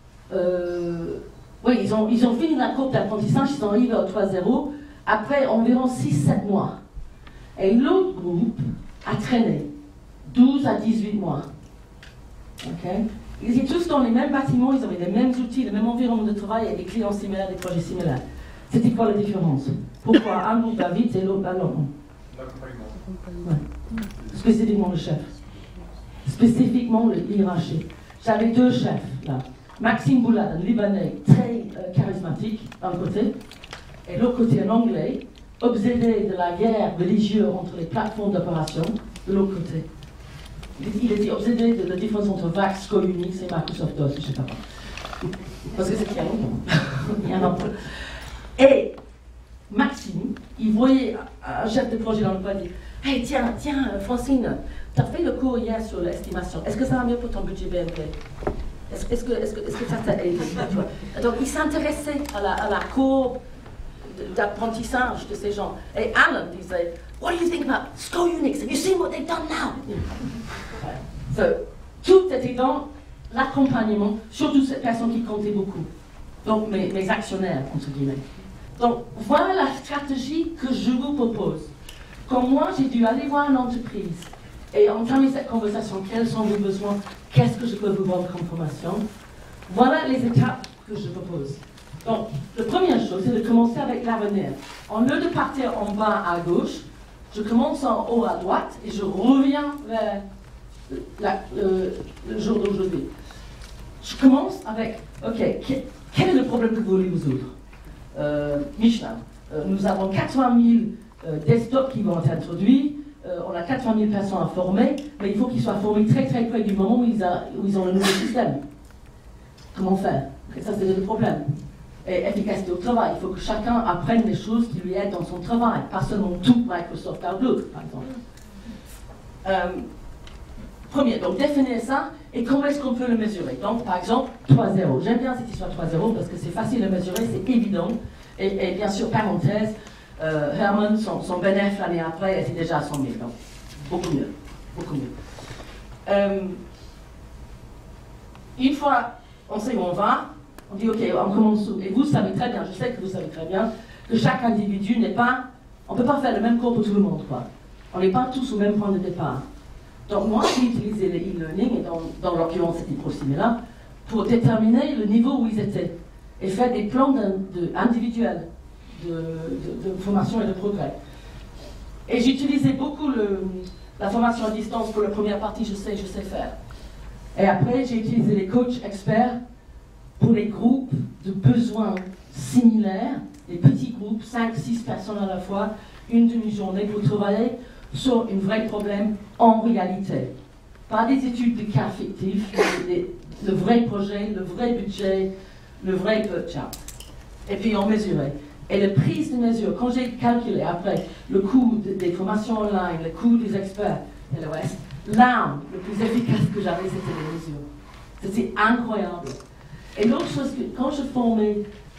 S2: oui, ils ont fini la courbe d'apprentissage, ils sont arrivés au 3-0 après environ 6-7 mois. Et l'autre groupe a traîné 12 à 18 mois. Okay? Ils étaient tous dans les mêmes bâtiments, ils avaient les mêmes outils, le même environnement de travail et des clients similaires, des projets similaires. C'était quoi la différence? Pourquoi un groupe va vite et l'autre va long? Ouais. Spécifiquement le chef. Spécifiquement le hiérarchie. J'avais 2 chefs là. Maxime Boulad, un Libanais très charismatique d'un côté, et de l'autre côté un Anglais, obsédé de la guerre religieuse entre les plateformes d'opération, de l'autre côté. Il était obsédé de la différence entre VAX, Unix et Microsoft DOS, je ne sais pas. Parce que c'est qu'il y a longtemps. Il y a un peu. Et Maxime, il voyait un chef de projet dans le coin, il dit « Hey, tiens, Francine, tu as fait le cours hier sur l'estimation. Est-ce que ça va mieux pour ton budget BNP ? Est-ce que ça t'a aidé ?» Donc, il s'intéressait à la courbe d'apprentissage de ces gens. Et Alan disait « What do you think about SCO Unix? Have you seen what they've done now? » So, tout était dans l'accompagnement, surtout cette personne qui comptait beaucoup. Donc, mes actionnaires, entre guillemets. Donc, voilà la stratégie que je vous propose. Comme moi, j'ai dû aller voir une entreprise et entamer cette conversation. Quels sont vos besoins? Qu'est-ce que je peux vous vendre comme formation? Voilà les étapes que je propose. Donc, la première chose, c'est de commencer avec l'avenir. En lieu de partir en bas à gauche, je commence en haut à droite et je reviens vers le jour d'aujourd'hui. Je commence avec, OK, quel est le problème que vous voulez résoudre? Michelin, nous avons 80 000 desktops qui vont être introduits, on a 80 000 personnes à former, mais il faut qu'ils soient formés très très près du moment où ils ont le nouveau système. Comment faire? Ça, c'est le problème. Et efficacité au travail, il faut que chacun apprenne les choses qui lui aident dans son travail, pas seulement tout Microsoft Outlook, par exemple. Premier, donc définir ça, et comment est-ce qu'on peut le mesurer? Donc, par exemple, 3-0. J'aime bien cette histoire 3-0 parce que c'est facile à mesurer, c'est évident. Et bien sûr, parenthèse, Herman, son bénéfice l'année après, était déjà à 100 000. Donc, beaucoup mieux. Beaucoup mieux. Une fois, on sait où on va, on dit, OK, on commence où? Et vous savez très bien, je sais que vous savez très bien, que chaque individu n'est pas... On ne peut pas faire le même cours pour tout le monde, quoi. On n'est pas tous au même point de départ. Donc moi, j'ai utilisé le e-learning, et dans l'occurrence c'était ProSimula, pour déterminer le niveau où ils étaient, et faire des plans individuels de formation et de progrès. Et j'utilisais beaucoup la formation à distance pour la première partie, je sais faire. Et après, j'ai utilisé les coachs experts pour les groupes de besoins similaires, des petits groupes, 5-6 personnes à la fois, une demi-journée pour travailler sur un vrai problème en réalité. Pas des études de cas fictifs, le vrai projet, le vrai budget, le vrai budget. Et puis on mesurait. Et la prise de mesure, quand j'ai calculé après le coût des formations online, le coût des experts et le reste, l'arme le plus efficace que j'avais, c'était les mesures. C'était incroyable. Et l'autre chose, quand je formais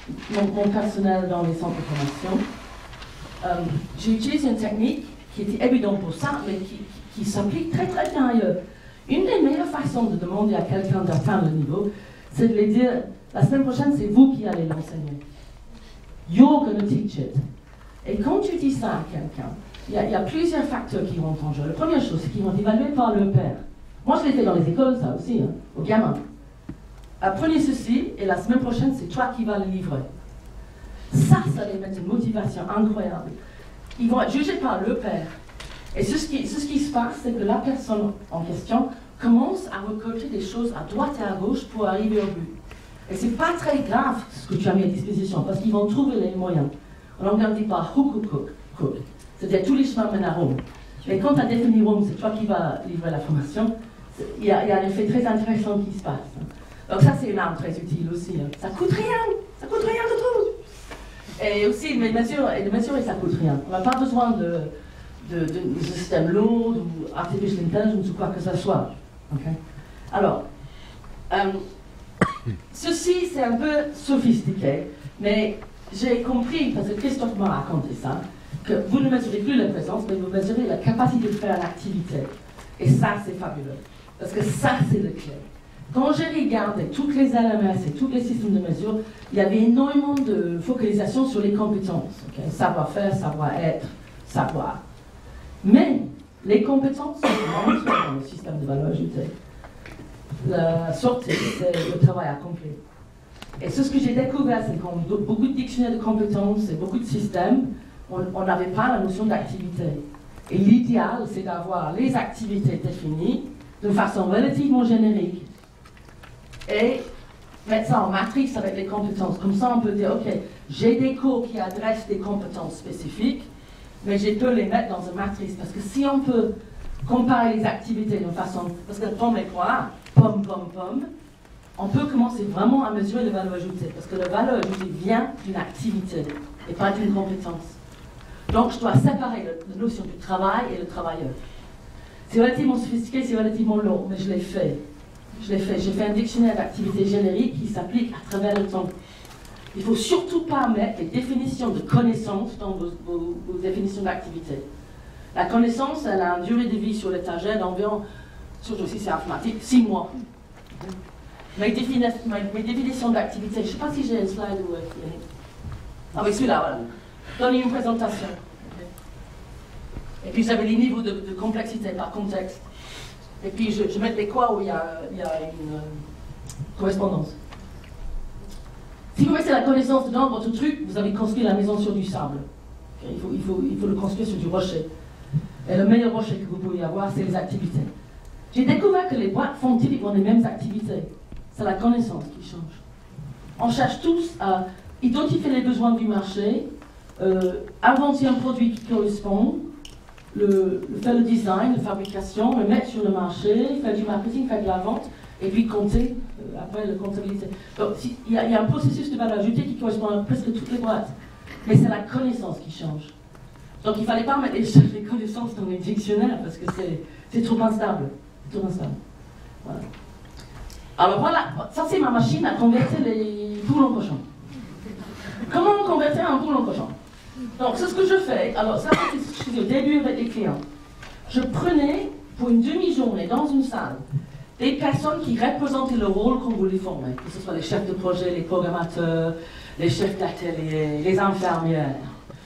S2: mon personnel dans les centres de formation. J'ai utilisé une technique qui était évidente pour ça, mais qui s'applique très très bien ailleurs. Une des meilleures façons de demander à quelqu'un d'atteindre le niveau, c'est de lui dire, la semaine prochaine, c'est vous qui allez l'enseigner. You're going to teach it. Et quand tu dis ça à quelqu'un, il y a plusieurs facteurs qui rentrent en jeu. La première chose, c'est qu'ils vont évaluer par leur père. Moi, je l'ai fait dans les écoles, ça aussi, hein, aux gamins. Apprenez ceci, et la semaine prochaine, c'est toi qui vas le livrer. Ça les met une motivation incroyable. Ils vont être jugés par leur père. Et ce qui se passe, c'est que la personne en question commence à recocher des choses à droite et à gauche pour arriver au but. Et c'est pas très grave ce que tu as mis à disposition, parce qu'ils vont trouver les moyens. En anglais, on dit pas hook. C'est-à-dire tous les chemins mènent à Rome. Mais quand tu as défini Rome, c'est toi qui vas livrer la formation, il y a un effet très intéressant qui se passe. Donc ça, c'est une arme très utile aussi. Ça coûte rien du tout. Et aussi, les mesures, ça coûte rien. On n'a pas besoin de système lourd ou artificial intelligence ou quoi que ce soit. Okay? Alors, ceci, c'est un peu sophistiqué, mais j'ai compris, parce que Christophe m'a raconté ça, que vous ne mesurez plus la présence, mais vous mesurez la capacité de faire l'activité. Et ça, c'est fabuleux. Parce que ça, c'est le clé. Quand j'ai regardé toutes les LMS et tous les systèmes de mesure, il y avait énormément de focalisation sur les compétences. Okay? Savoir-faire, savoir-être, savoir. Mais les compétences sont rentrées dans le système de valeur ajoutée. La sortie, c'est le travail accompli. Et ce que j'ai découvert, c'est qu'en beaucoup de dictionnaires de compétences et beaucoup de systèmes, on n'avait pas la notion d'activité. Et l'idéal, c'est d'avoir les activités définies de façon relativement générique et mettre ça en matrice avec les compétences. Comme ça, on peut dire, OK, j'ai des cours qui adressent des compétences spécifiques, mais je peux les mettre dans une matrice. Parce que si on peut comparer les activités de façon... Parce que pomme et poire, pomme, on peut commencer vraiment à mesurer les valeurs ajoutées. Parce que la valeur ajoutée vient d'une activité et pas d'une compétence. Donc, je dois séparer la notion du travail et le travailleur. C'est relativement sophistiqué, c'est relativement long, mais je l'ai fait. J'ai fait un dictionnaire d'activités génériques qui s'applique à travers le temps. Il ne faut surtout pas mettre les définitions de connaissances dans vos définitions d'activité. La connaissance, elle a une durée de vie sur l'étagère d'environ, surtout si c'est informatique, 6 mois. Mes définitions d'activité, je ne sais pas si j'ai un slide ou... Ah oui, celui-là, voilà. Donner une présentation. Et puis j'avais les niveaux de complexité par contexte. Et puis je mets des quoi où il y a une correspondance. Si vous mettez la connaissance dans votre truc, vous avez construit la maison sur du sable. Okay? Il faut le construire sur du rocher. Et le meilleur rocher que vous pouvez avoir, c'est les activités. J'ai découvert que les boîtes font typiquement les mêmes activités. C'est la connaissance qui change. On cherche tous à identifier les besoins du marché, inventer un produit qui correspond, faire le design, la fabrication, le mettre sur le marché, faire du marketing, faire de la vente, et puis compter, après la comptabilité. Donc il y a un processus de valeur ajoutée qui correspond à presque toutes les boîtes. Mais c'est la connaissance qui change. Donc il ne fallait pas mettre les connaissances dans les dictionnaires, parce que c'est trop instable. Voilà. Alors voilà, ça c'est ma machine à convertir les poules en cochon. Comment convertir un poule en cochon? Donc, c'est ce que je fais. Alors, ça, c'est ce que je faisais au début avec les clients. Je prenais, pour une demi-journée, dans une salle, des personnes qui représentaient le rôle qu'on voulait former, que ce soit les chefs de projet, les programmateurs, les chefs d'atelier, les infirmières.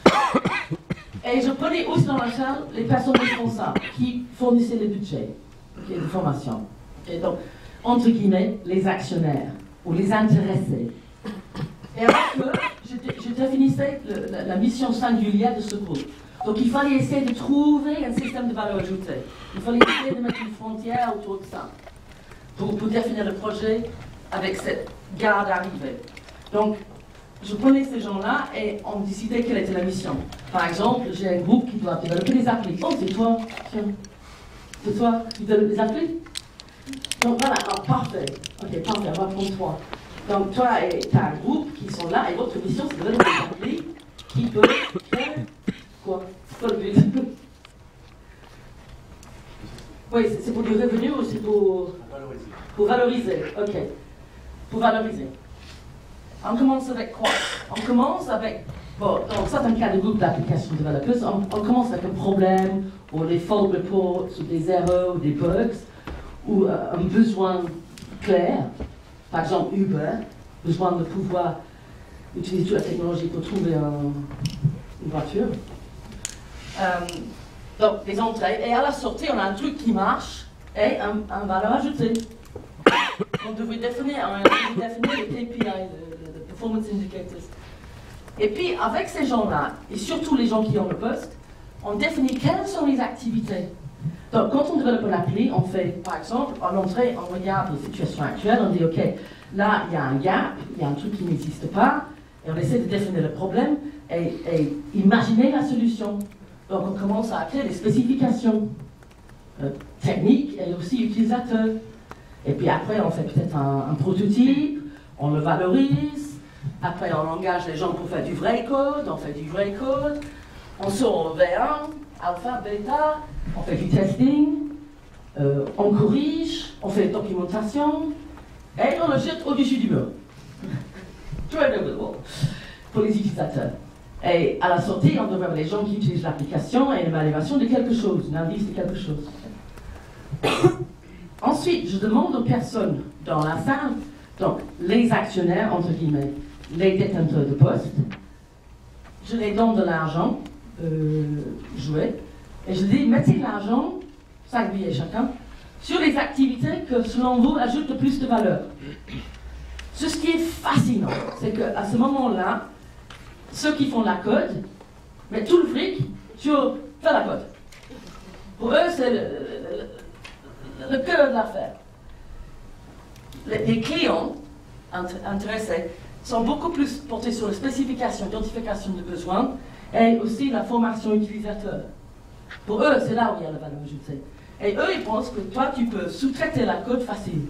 S2: Et je prenais aussi dans la salle les personnes responsables qui fournissaient les budgets de formation. Donc, entre guillemets, les actionnaires ou les intéressés. Et avec eux, je définissais la mission singulière de ce groupe. Donc il fallait essayer de trouver un système de valeur ajoutée. Il fallait essayer de mettre une frontière autour de ça pour définir le projet avec cette garde arrivée. Donc je prenais ces gens-là et on décidait quelle était la mission. Par exemple, j'ai un groupe qui doit développer des applis. Oh, c'est toi, tiens. C'est toi qui développe des applis? Donc voilà, alors, parfait. Ok, parfait, on va prendre 3. Donc toi tu as un groupe qui sont là et votre mission c'est de donner des applis qui peuvent faire quoi? C'est quoi le but? Oui, c'est pour du revenu ou c'est pour valoriser? Ok, pour valoriser. On commence avec quoi? On commence avec, bon, dans certains cas de groupe d'applications développeurs, on commence avec un problème, ou des fault reports, ou des erreurs, ou des bugs, ou un besoin clair. Par exemple, Uber, besoin de pouvoir utiliser toute la technologie pour trouver une voiture. Donc, des entrées, et à la sortie, on a un truc qui marche, et un valeur ajoutée. On devrait définir les KPI, les Performance Indicators. Et puis, avec ces gens-là, et surtout les gens qui ont le poste, on définit quelles sont les activités. Donc, quand on développe une appli, on fait, par exemple, à l'entrée, on regarde les situations actuelles, on dit, OK, là, il y a un gap, il y a un truc qui n'existe pas, et on essaie de définir le problème et imaginer la solution. Donc, on commence à créer des spécifications techniques et aussi utilisateurs. Et puis après, on fait peut-être un prototype, on le valorise, après on engage les gens pour faire du vrai code, on fait du vrai code, on sort en V1, alpha, bêta, on fait du testing, on corrige, on fait la documentation, et on le jette au-dessus du mur. Pour les utilisateurs. Et à la sortie, on devrait avoir les gens qui utilisent l'application et l'évaluation de quelque chose, un indice de quelque chose. Ensuite, je demande aux personnes dans la salle, donc les actionnaires, entre guillemets, les détenteurs de poste, je les donne de l'argent, jouer, et je dis, mettez de l'argent, 5 billets chacun, sur les activités que, selon vous, ajoutent le plus de valeur. Ce qui est fascinant, c'est qu'à ce moment-là, ceux qui font la code mettent tout le fric sur faire la code. Pour eux, c'est le cœur de l'affaire. Les clients intéressés sont beaucoup plus portés sur la spécification, l'identification de besoins et aussi la formation utilisateur. Pour eux, c'est là où il y a la valeur ajoutée. Et eux, ils pensent que toi, tu peux sous-traiter la code facile.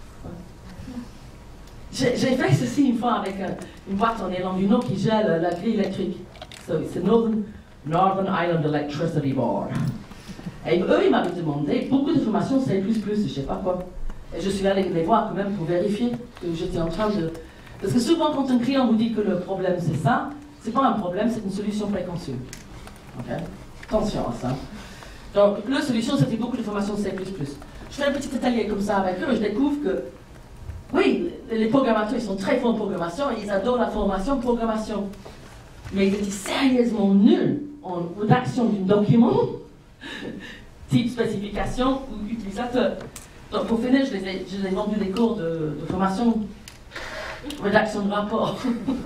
S2: J'ai fait ceci une fois avec une boîte en Irlande du Nord qui gère la grille électrique. C'est Northern Ireland Electricity Board. Et eux, ils m'avaient demandé beaucoup d'informations C++, je ne sais pas quoi. Et je suis allé les voir quand même pour vérifier que j'étais en train de... Parce que souvent, quand un client vous dit que le problème c'est ça, c'est pas un problème, c'est une solution préconçue. Okay? Attention à ça. Donc, la solution, c'était beaucoup d'informations C++. Je fais un petit atelier comme ça avec eux et je découvre que oui, les programmateurs, ils sont très forts en programmation et ils adorent la formation programmation. Mais ils étaient sérieusement nuls en rédaction d'un document, type spécification ou utilisateur. Donc pour finir, je les ai vendu des cours de formation, rédaction de rapport.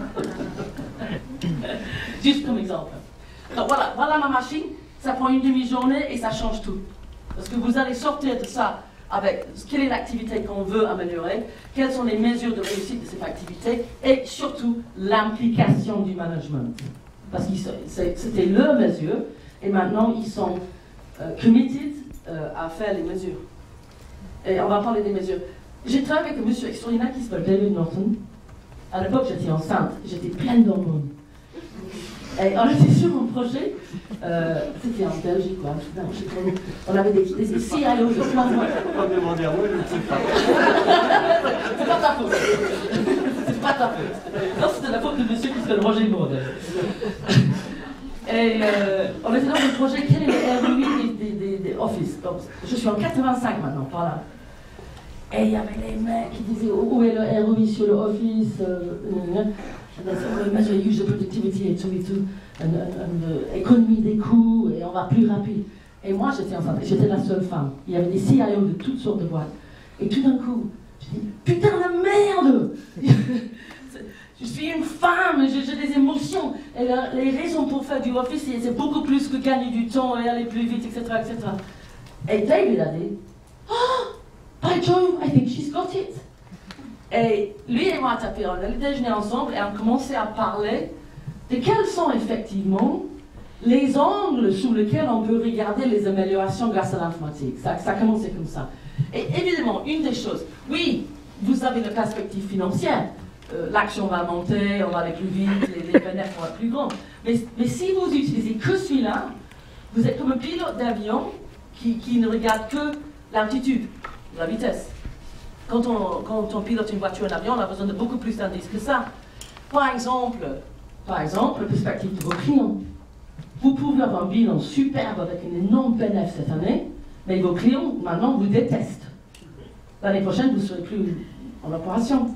S2: Juste comme exemple. Donc voilà ma machine, ça prend une demi-journée et ça change tout. Parce que vous allez sortir de ça avec quelle est l'activité qu'on veut améliorer, quelles sont les mesures de réussite de cette activité, et surtout l'implication du management. Parce que c'était leur mesure, et maintenant ils sont committed à faire les mesures. Et on va parler des mesures. J'ai travaillé avec un monsieur extraordinaire qui s'appelle David Norton. À l'époque, j'étais enceinte, j'étais pleine d'hormones. Et on était sur mon projet, c'était en Belgique, quoi. On avait des CIO de plein de mois.
S3: On va demander à moi, je ne sais pas.
S2: C'est pas ta faute. C'est pas ta faute. Non, c'était la faute de monsieur qui s'appelle Roger Bourdet. Et on était dans le projet, quel est le ROI des Office. Donc, je suis en 85 maintenant, par là. Et il y avait les mecs qui disaient, où est le ROI sur le Office measure user productivity et tout, économie des coûts, et on va plus rapide. Et moi, j'étais la seule femme. Il y avait des CIO de toutes sortes de boîtes. Et tout d'un coup, je dis, putain de merde Je suis une femme, j'ai des émotions. Et les raisons pour faire du Office, c'est beaucoup plus que gagner du temps et aller plus vite, etc. etc. Et David a dit, oh, by Jove, I think she's got it. Et lui et moi, on allait déjeuner ensemble et on commençait à parler de quels sont effectivement les angles sous lesquels on peut regarder les améliorations grâce à l'informatique. Ça a commencé comme ça. Et évidemment, une des choses, oui, vous avez la perspective financière. L'action va monter, on va aller plus vite, les bénéfices vont être plus grands. Mais si vous utilisez que celui-là, vous êtes comme un pilote d'avion qui ne regarde que l'altitude, la vitesse. Quand on pilote une voiture, un avion, on a besoin de beaucoup plus d'indices que ça. Par exemple, la perspective de vos clients. Vous pouvez avoir un bilan superbe avec une énorme bénéfice cette année, mais vos clients, maintenant, vous détestent. L'année prochaine, vous ne serez plus en opération.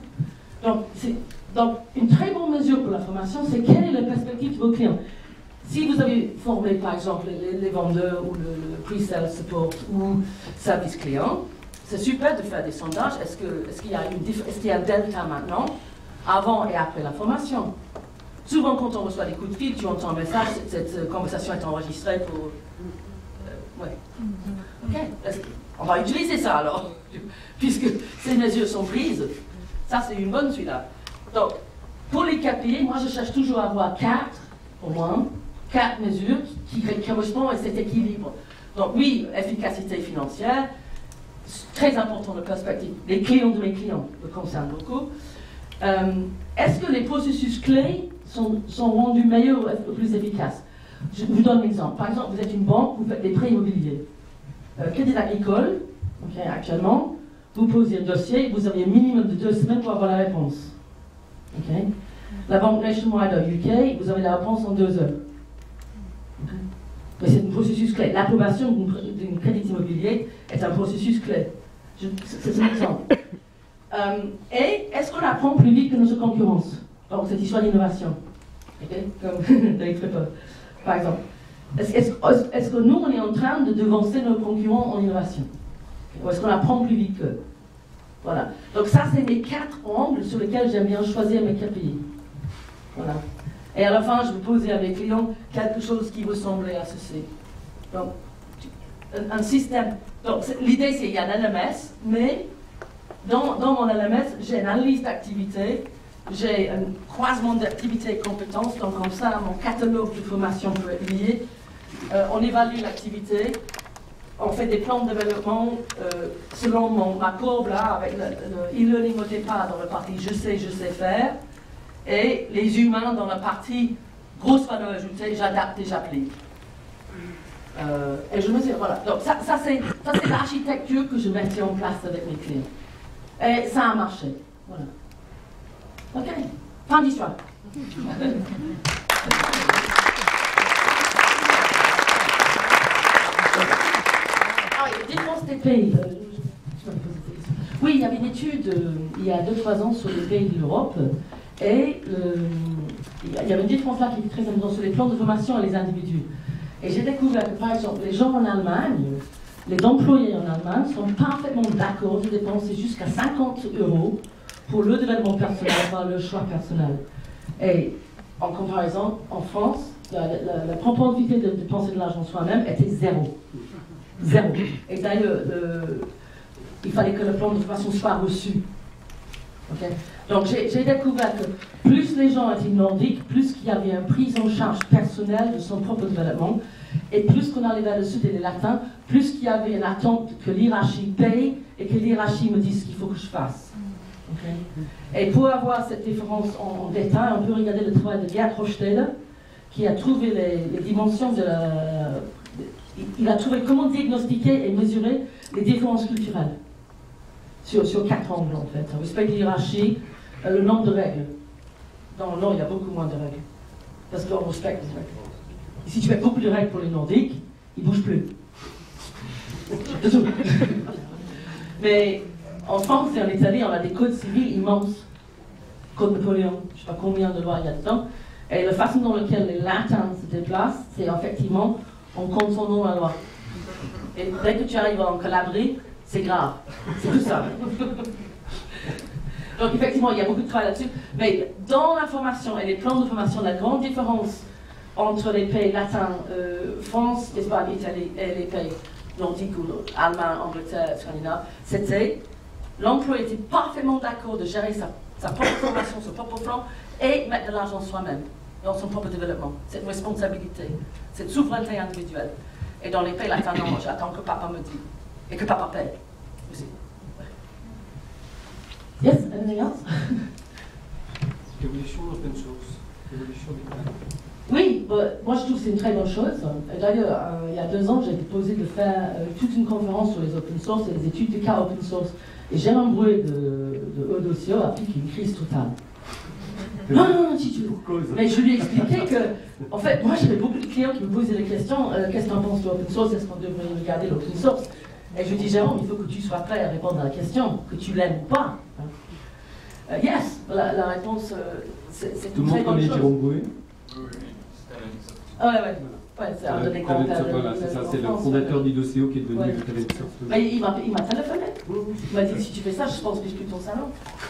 S2: Donc, une très bonne mesure pour la formation, c'est quelle est la perspective de vos clients. Si vous avez formé, par exemple, les vendeurs ou le pre-sales support ou service client, c'est super de faire des sondages. Est-ce qu'il y a un delta maintenant, avant et après la formation? Souvent, quand on reçoit des coups de fil, tu entends un message, cette conversation est enregistrée pour... ouais. Ok, on va utiliser ça alors, puisque ces mesures sont prises. Ça, c'est une bonne celui-là. Donc, pour les KPI, moi, je cherche toujours à avoir 4, au moins, 4 mesures qui correspondent à cet équilibre. Donc, oui, efficacité financière, très important de perspective. Les clients de mes clients me concernent beaucoup. Est-ce que les processus clés sont rendus meilleurs ou plus efficaces? Je vous donne un exemple. Par exemple, vous êtes une banque, vous faites des prêts immobiliers. Crédit Agricole, okay, actuellement, vous posez un dossier, vous avez un minimum de 2 semaines pour avoir la réponse. Okay. La banque Nationwide au UK, vous avez la réponse en 2 heures. Okay. Mais c'est un processus clé. L'approbation d'un crédit immobilier est un processus clé. C'est un exemple. Et est-ce qu'on apprend plus vite que nos concurrents? Donc, cette histoire d'innovation. Okay. Comme Dave Tripper, par exemple. Est-ce que nous, on est en train de devancer nos concurrents en innovation? Ou est-ce qu'on apprend plus vite qu'eux? Voilà. Donc ça, c'est mes 4 angles sur lesquels j'aime bien choisir mes KPI. Voilà. Et à la fin, je vais poser à mes clients quelque chose qui ressemblait à ceci. Donc, un système. Donc, l'idée, c'est qu'il y a un LMS, mais dans mon LMS, j'ai une analyse d'activité, j'ai un croisement d'activités et compétences, donc comme ça, mon catalogue de formation peut être lié. On évalue l'activité, on fait des plans de développement selon ma courbe là, avec le e-learning au départ dans la partie je sais faire, et les humains dans la partie grosse valeur ajoutée, j'adapte et j'applique. Et je me dis, voilà, donc ça c'est l'architecture que je mettais en place avec mes clients. Et ça a marché. Voilà. Ok, fin d'histoire. Défense des pays. Oui, il y avait une étude il y a 2-3 ans sur les pays de l'Europe et il y avait une différence là qui était très importante sur les plans de formation et les individus. Et j'ai découvert que, par exemple, les gens en Allemagne, les employés en Allemagne sont parfaitement d'accord de dépenser jusqu'à 50 € pour le développement personnel, par le choix personnel. Et en comparaison, en France, la propensité de dépenser de l'argent soi-même était 0. 0. Et d'ailleurs, il fallait que le plan de formation soit reçu. Okay? Donc j'ai découvert que plus les gens étaient nordiques, plus qu'il y avait une prise en charge personnelle de son propre développement, et plus qu'on allait vers le sud et les latins, plus qu'il y avait une attente que l'hiérarchie paye et que l'hiérarchie me dise ce qu'il faut que je fasse. Okay? Et pour avoir cette différence en détail, on peut regarder le travail de Gerd Hofstede, qui a trouvé les dimensions de la... Il a trouvé comment diagnostiquer et mesurer les différences culturelles sur 4 angles en fait. Respect de l'hiérarchie, le nombre de règles. Dans le Nord, il y a beaucoup moins de règles. Parce qu'on respecte les règles. Et si tu fais beaucoup de règles pour les Nordiques, ils ne bougent plus. Mais en France et en Italie, on a des codes civils immenses. Code Napoléon, je ne sais pas combien de lois il y a dedans. Et la façon dans laquelle les latins se déplacent, c'est effectivement en contournant la loi. Et dès que tu arrives en Calabrie, c'est grave. C'est tout ça. Donc effectivement, il y a beaucoup de travail là-dessus. Mais dans la formation et les plans de formation, la grande différence entre les pays latins, France, Espagne, Italie et les pays nordiques ou Allemagne, Angleterre, Scandinave, c'était l'employé était parfaitement d'accord de gérer sa propre formation, son propre plan et mettre de l'argent soi-même dans son propre développement. Cette responsabilité, cette souveraineté individuelle. Et dans les pays latins, non, j'attends que papa me dise. Et que papa paye aussi. Yes, anything else?
S1: L'évolution open source, l'évolution des clouds.
S2: Oui, moi je trouve que c'est une très bonne chose. D'ailleurs, il y a 2 ans, j'ai proposé de faire toute une conférence sur les open source et les études de cas open source. Et Jérôme Brouet de Odocio a piqué une crise totale. Non, si tu veux. Mais je lui expliquais que, en fait, moi j'avais beaucoup de clients qui me posaient des questions. Qu'est-ce que tu en penses de l'open source? Est-ce qu'on devrait regarder l'open source? Et je lui dis, Jérôme, il faut que tu sois prêt à répondre à la question, que tu l'aimes ou pas. Yes, la réponse, c'est
S3: tout
S2: une
S3: le
S2: très
S3: monde
S2: bonne
S3: connaît
S2: chose.
S3: Jérôme Bouet.
S2: Ah ouais, c'est un des grands pères.
S3: Voilà, c'est ça, c'est le fondateur d'Idoceo qui est devenu le Talent Source.
S2: Mais il m'a téléphoné. Il m'a dit, si tu fais ça, je pense que je quitte ton salon.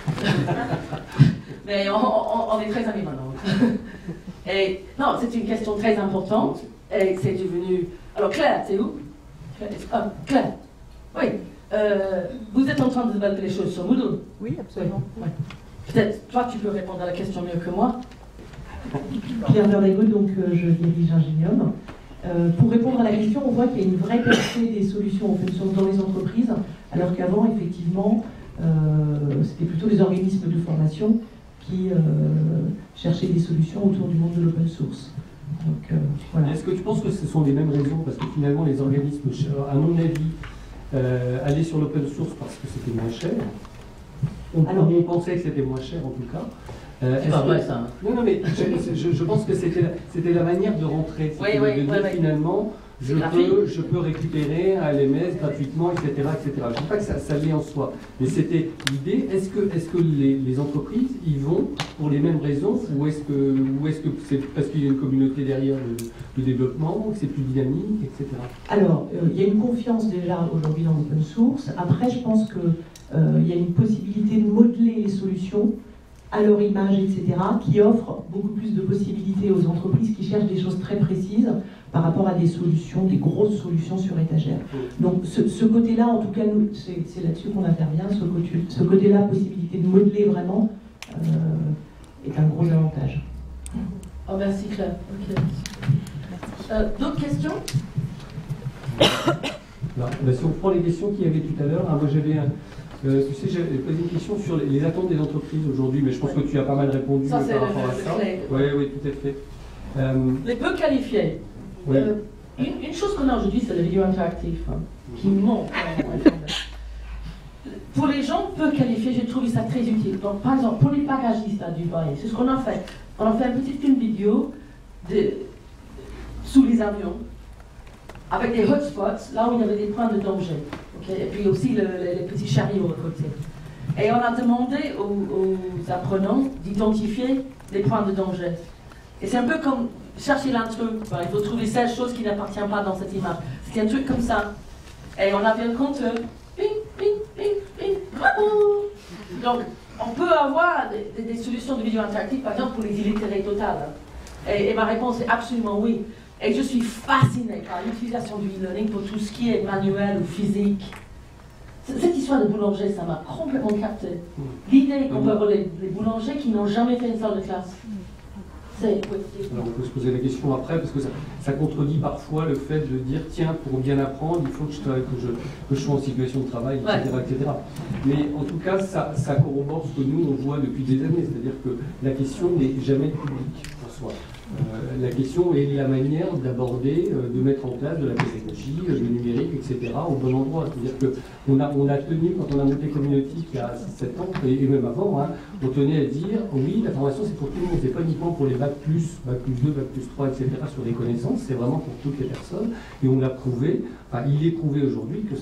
S2: Mais on est très amis maintenant. Et non, c'est une question très importante. Et c'est devenu... Alors Claire, c'est où? Claire. Oui. Vous êtes en train de développer les choses sur Moodle?
S6: Oui, absolument.
S2: Oui. Peut-être, toi, tu peux répondre à la question mieux que moi.
S7: Pierre Verdego, donc je dirige Ingenium. Pour répondre à la question, on voit qu'il y a une vraie percée des solutions open source dans les entreprises, alors qu'avant, effectivement, c'était plutôt les organismes de formation qui cherchaient des solutions autour du monde de l'open source. Donc, voilà.
S3: Est-ce que tu penses que ce sont les mêmes raisons? Parce que finalement, les organismes, à mon avis, allaient sur l'open source parce que c'était moins cher. On pensait que c'était moins cher en tout cas.
S2: C'est pas vrai ça.
S3: Non, mais je pense que c'était la manière de rentrer. De dire finalement, je peux récupérer un LMS gratuitement, etc. etc. Je ne dis pas que ça l'est en soi, mais c'était l'idée. Est-ce que les entreprises y vont pour les mêmes raisons, ou est-ce que c'est parce qu'il y a une communauté derrière le développement, que c'est plus dynamique, etc.
S7: Alors, il y a une confiance déjà aujourd'hui dans l'open source. Après, je pense qu'il y a une possibilité de modeler les solutions à leur image, etc., qui offre beaucoup plus de possibilités aux entreprises qui cherchent des choses très précises par rapport à des solutions, des grosses solutions sur étagère. Donc ce côté-là, en tout cas, c'est là-dessus qu'on intervient, ce côté-là, possibilité de modeler vraiment, est un gros avantage.
S2: Oh, merci Claire. Okay. D'autres questions?
S3: Si on prend les questions qu'il y avait tout à l'heure, moi j'avais... tu sais, j'avais posé une question sur les attentes des entreprises aujourd'hui, mais je pense que tu as pas mal répondu
S2: ça,
S3: par rapport à ça. Oui, tout à fait.
S2: Les peu qualifiés.
S3: Oui.
S2: Une chose qu'on a aujourd'hui, c'est les vidéos interactives, qui montrent. Pour les gens peu qualifiés, j'ai trouvé ça très utile. Donc, par exemple, pour les bagagistes à Dubaï, c'est ce qu'on a fait. On a fait un petit film vidéo sous les avions, avec des hotspots, là où il y avait des points de danger. Okay? Et puis aussi les petits chariots à côté. Et on a demandé aux apprenants d'identifier les points de danger. Et c'est un peu comme chercher l'intrus. Il faut trouver 16 choses qui n'appartiennent pas dans cette image. C'est un truc comme ça. Et on avait un compteur. Ping, ping, ping, ping. Bravo! Donc, on peut avoir des solutions de vidéo interactive, par exemple, pour les illitérés total. Et ma réponse est absolument oui. Et je suis fascinée par l'utilisation du e-learning pour tout ce qui est manuel ou physique. Cette histoire de boulanger, ça m'a complètement capté. L'idée qu'on peut avoir les boulangers qui n'ont jamais fait une salle de classe.
S3: Alors on peut se poser la question après, parce que ça contredit parfois le fait de dire tiens, pour bien apprendre, il faut que je sois en situation de travail, etc. etc. Mais en tout cas, ça corrobore ce que nous on voit depuis des années, c'est-à-dire que la question n'est jamais publique en soi. La question est la manière d'aborder, de mettre en place de la pédagogie, du numérique, etc. au bon endroit. C'est-à-dire qu'on a tenu, quand on a monté Communauty il y a 7 ans, et même avant, on tenait à dire oui, la formation c'est pour tout le monde, c'est pas uniquement pour les bac plus 2, bac plus 3, etc. sur les connaissances, c'est vraiment pour toutes les personnes. Et on l'a prouvé, enfin il est prouvé aujourd'hui que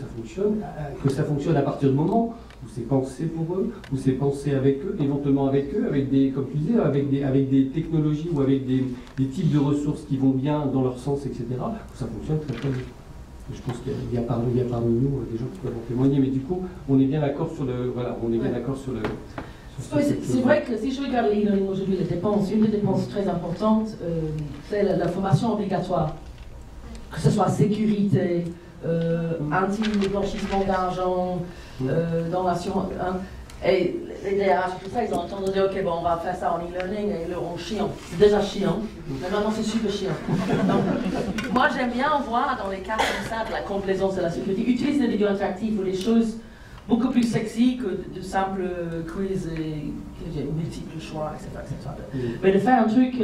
S3: ça fonctionne à partir du moment où c'est pensé pour eux, où c'est pensé avec eux, éventuellement avec eux, avec des, comme tu disais, avec des technologies ou avec des types de ressources qui vont bien dans leur sens, etc. Ça fonctionne très très bien. Je pense qu'il y a parmi nous des gens qui peuvent en témoigner, mais du coup, on est bien d'accord sur le... Voilà, on est bien d'accord sur le...
S2: C'est vrai que si je regarde l'e-learning aujourd'hui, les dépenses, une des dépenses très importantes, c'est la formation obligatoire. Que ce soit sécurité, anti-blanchissement d'argent, dans l'assurance. Et les DRH, tout ça, ils ont entendu dire, ok, bon, on va faire ça en e-learning, et ils le rendent chiant. C'est déjà chiant, mais maintenant c'est super chiant. Donc, moi, j'aime bien voir dans les cas comme ça de la complaisance de la sécurité, utiliser des vidéos interactives ou des choses beaucoup plus sexy que de simples quiz et multiples choix, etc. etc. Mais de faire un truc...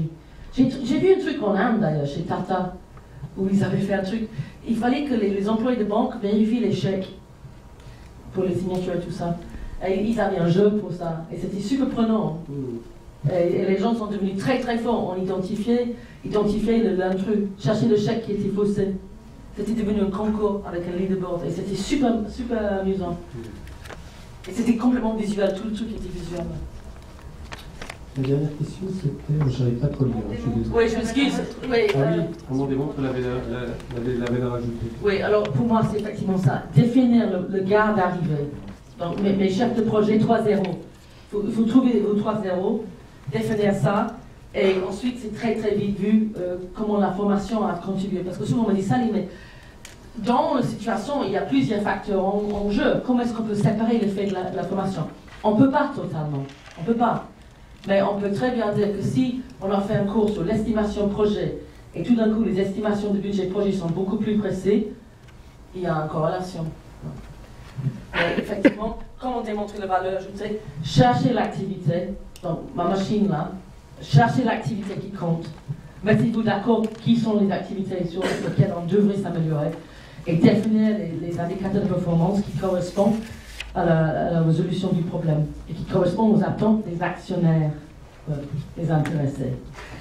S2: j'ai vu un truc en Inde, d'ailleurs, chez Tata, où ils avaient fait un truc. Il fallait que les employés de banque vérifient les chèques pour les signatures et tout ça. Et ils avaient un jeu pour ça. Et c'était super prenant. Et les gens sont devenus très très forts en identifier l'intrus, chercher le chèque qui était faussé. C'était devenu un concours avec un leaderboard et c'était super, super amusant. Et c'était complètement visuel, tout le truc était visuel.
S3: La dernière question, c'était, je n'avais pas trop lire.
S2: Oui, je m'excuse. Oui,
S3: comment on démontre la valeur ajoutée?
S2: Oui, alors pour moi, c'est effectivement ça. Définir le gars d'arrivée. Donc mes chefs de projet 3-0. Il faut trouver vos 3-0, définir ça. Et ensuite, c'est très très vite vu comment la formation a contribué. Parce que souvent on me dit ça, mais dans la situation, il y a plusieurs facteurs en jeu. Comment est-ce qu'on peut séparer l'effet de la formation? On ne peut pas totalement. On ne peut pas. Mais on peut très bien dire que si on a fait un cours sur l'estimation projet et tout d'un coup les estimations de budget projet sont beaucoup plus précises, il y a une corrélation. Mais effectivement, comment démontrer la valeur ajoutée? Cherchez l'activité, donc ma machine là, cherchez l'activité qui compte. Mettez-vous d'accord qui sont les activités sur lesquelles on devrait s'améliorer et définir les indicateurs de performance qui correspondent à la résolution du problème et qui correspondent aux attentes des actionnaires, des intéressés.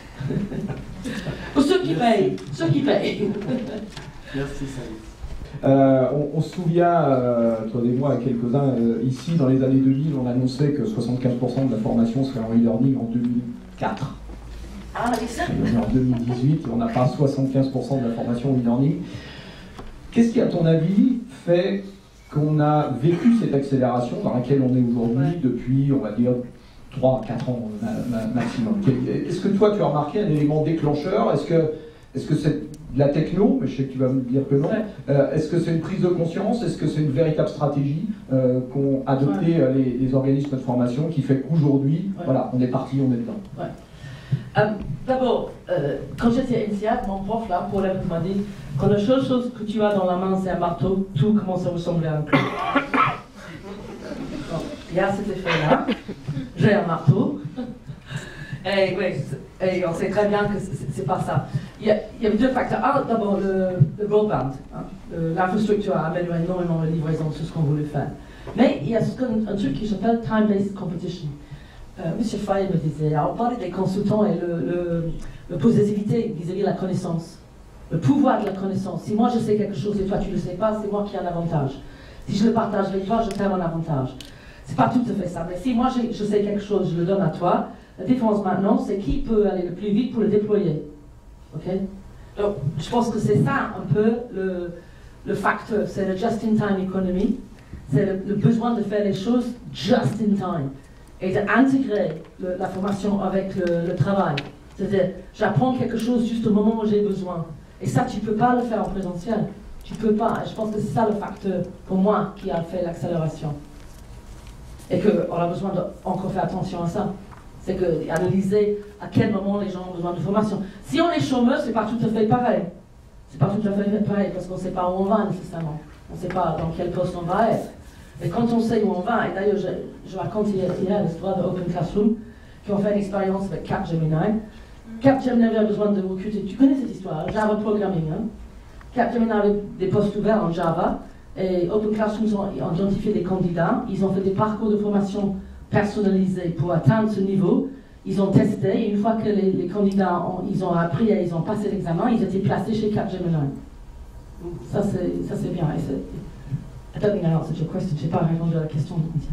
S2: Pour ceux qui payent,
S3: Merci Saïd.
S8: On se souvient, toi et moi, quelques-uns, ici dans les années 2000, on annonçait que 75% de la formation serait en e-learning en 2004.
S2: Ah, avec ça.
S8: En 2018, on n'a pas 75% de la formation en e-learning. Qu'est-ce qui, à ton avis, fait qu'on a vécu cette accélération dans laquelle on est aujourd'hui depuis, on va dire, 3 à 4 ans maximum? Est-ce que toi, tu as remarqué un élément déclencheur? Est-ce que c'est de la techno? Mais je sais que tu vas me dire que non. Est-ce que c'est une prise de conscience? Est-ce que c'est une véritable stratégie qu'ont adopté les organismes de formation qui fait qu'aujourd'hui, voilà, on est parti, on est dedans?
S2: D'abord, quand j'étais à INSEAD, mon prof là, Paul m'a dit, quand la seule chose que tu as dans la main c'est un marteau, tout commence à ressembler à un clou. Il y a cet effet-là, j'ai un marteau, et on sait très bien que c'est pas ça. Il y avait deux facteurs. D'abord, le broadband, l'infrastructure a amélioré énormément la livraison de tout ce qu'on voulait faire. Mais il y a un truc qui s'appelle time-based competition. Monsieur Fay me disait, on parlait des consultants et le positivité vis-à-vis de la connaissance, le pouvoir de la connaissance. Si moi je sais quelque chose et toi tu ne le sais pas, c'est moi qui ai un avantage. Si je le partage avec toi, je perds mon avantage. C'est pas tout à fait ça, mais si moi je sais quelque chose, je le donne à toi, la différence maintenant, c'est qui peut aller le plus vite pour le déployer. Ok? Donc, je pense que c'est ça un peu le facteur, c'est le just-in-time economy, c'est le besoin de faire les choses just in time. Et d'intégrer la formation avec le travail. C'est-à-dire, j'apprends quelque chose juste au moment où j'ai besoin. Et ça, tu ne peux pas le faire en présentiel. Tu ne peux pas. Et je pense que c'est ça le facteur, pour moi, qui a fait l'accélération. Et qu'on a besoin d'encore faire attention à ça. C'est qu'analyser à quel moment les gens ont besoin de formation. Si on est chômeur, ce n'est pas tout à fait pareil. C'est pas tout à fait pareil, parce qu'on ne sait pas où on va nécessairement. On ne sait pas dans quel poste on va être. Mais quand on sait où on va, et d'ailleurs je raconte hier l'histoire de Open Classroom, qui ont fait une expérience avec Capgemini. Capgemini avait besoin de recruter, tu connais cette histoire, Java Programming. Hein? Capgemini avait des postes ouverts en Java, et Open Classroom ont identifié des candidats, ils ont fait des parcours de formation personnalisés pour atteindre ce niveau, ils ont testé, et une fois que les candidats ils ont appris et ils ont passé l'examen, ils étaient placés chez Capgemini. Ça c'est bien. I don't think I answered your question. Je n'ai pas répondu à la question.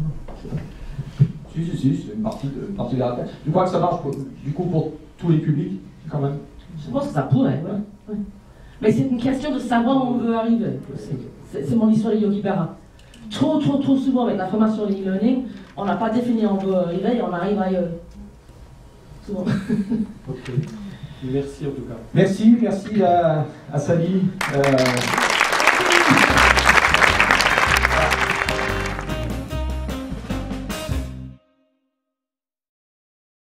S8: Si, c'est une partie de la réponse. Tu crois que ça marche du coup pour tous les publics, quand même?
S2: Je pense que ça pourrait, oui. Mais c'est une question de savoir où on veut arriver. C'est mon histoire de Yogi Berra. Trop souvent avec la formation en e-learning, on n'a pas défini où on veut arriver et on arrive ailleurs. Souvent.
S3: Ok. Merci en tout cas.
S8: Merci à Sally.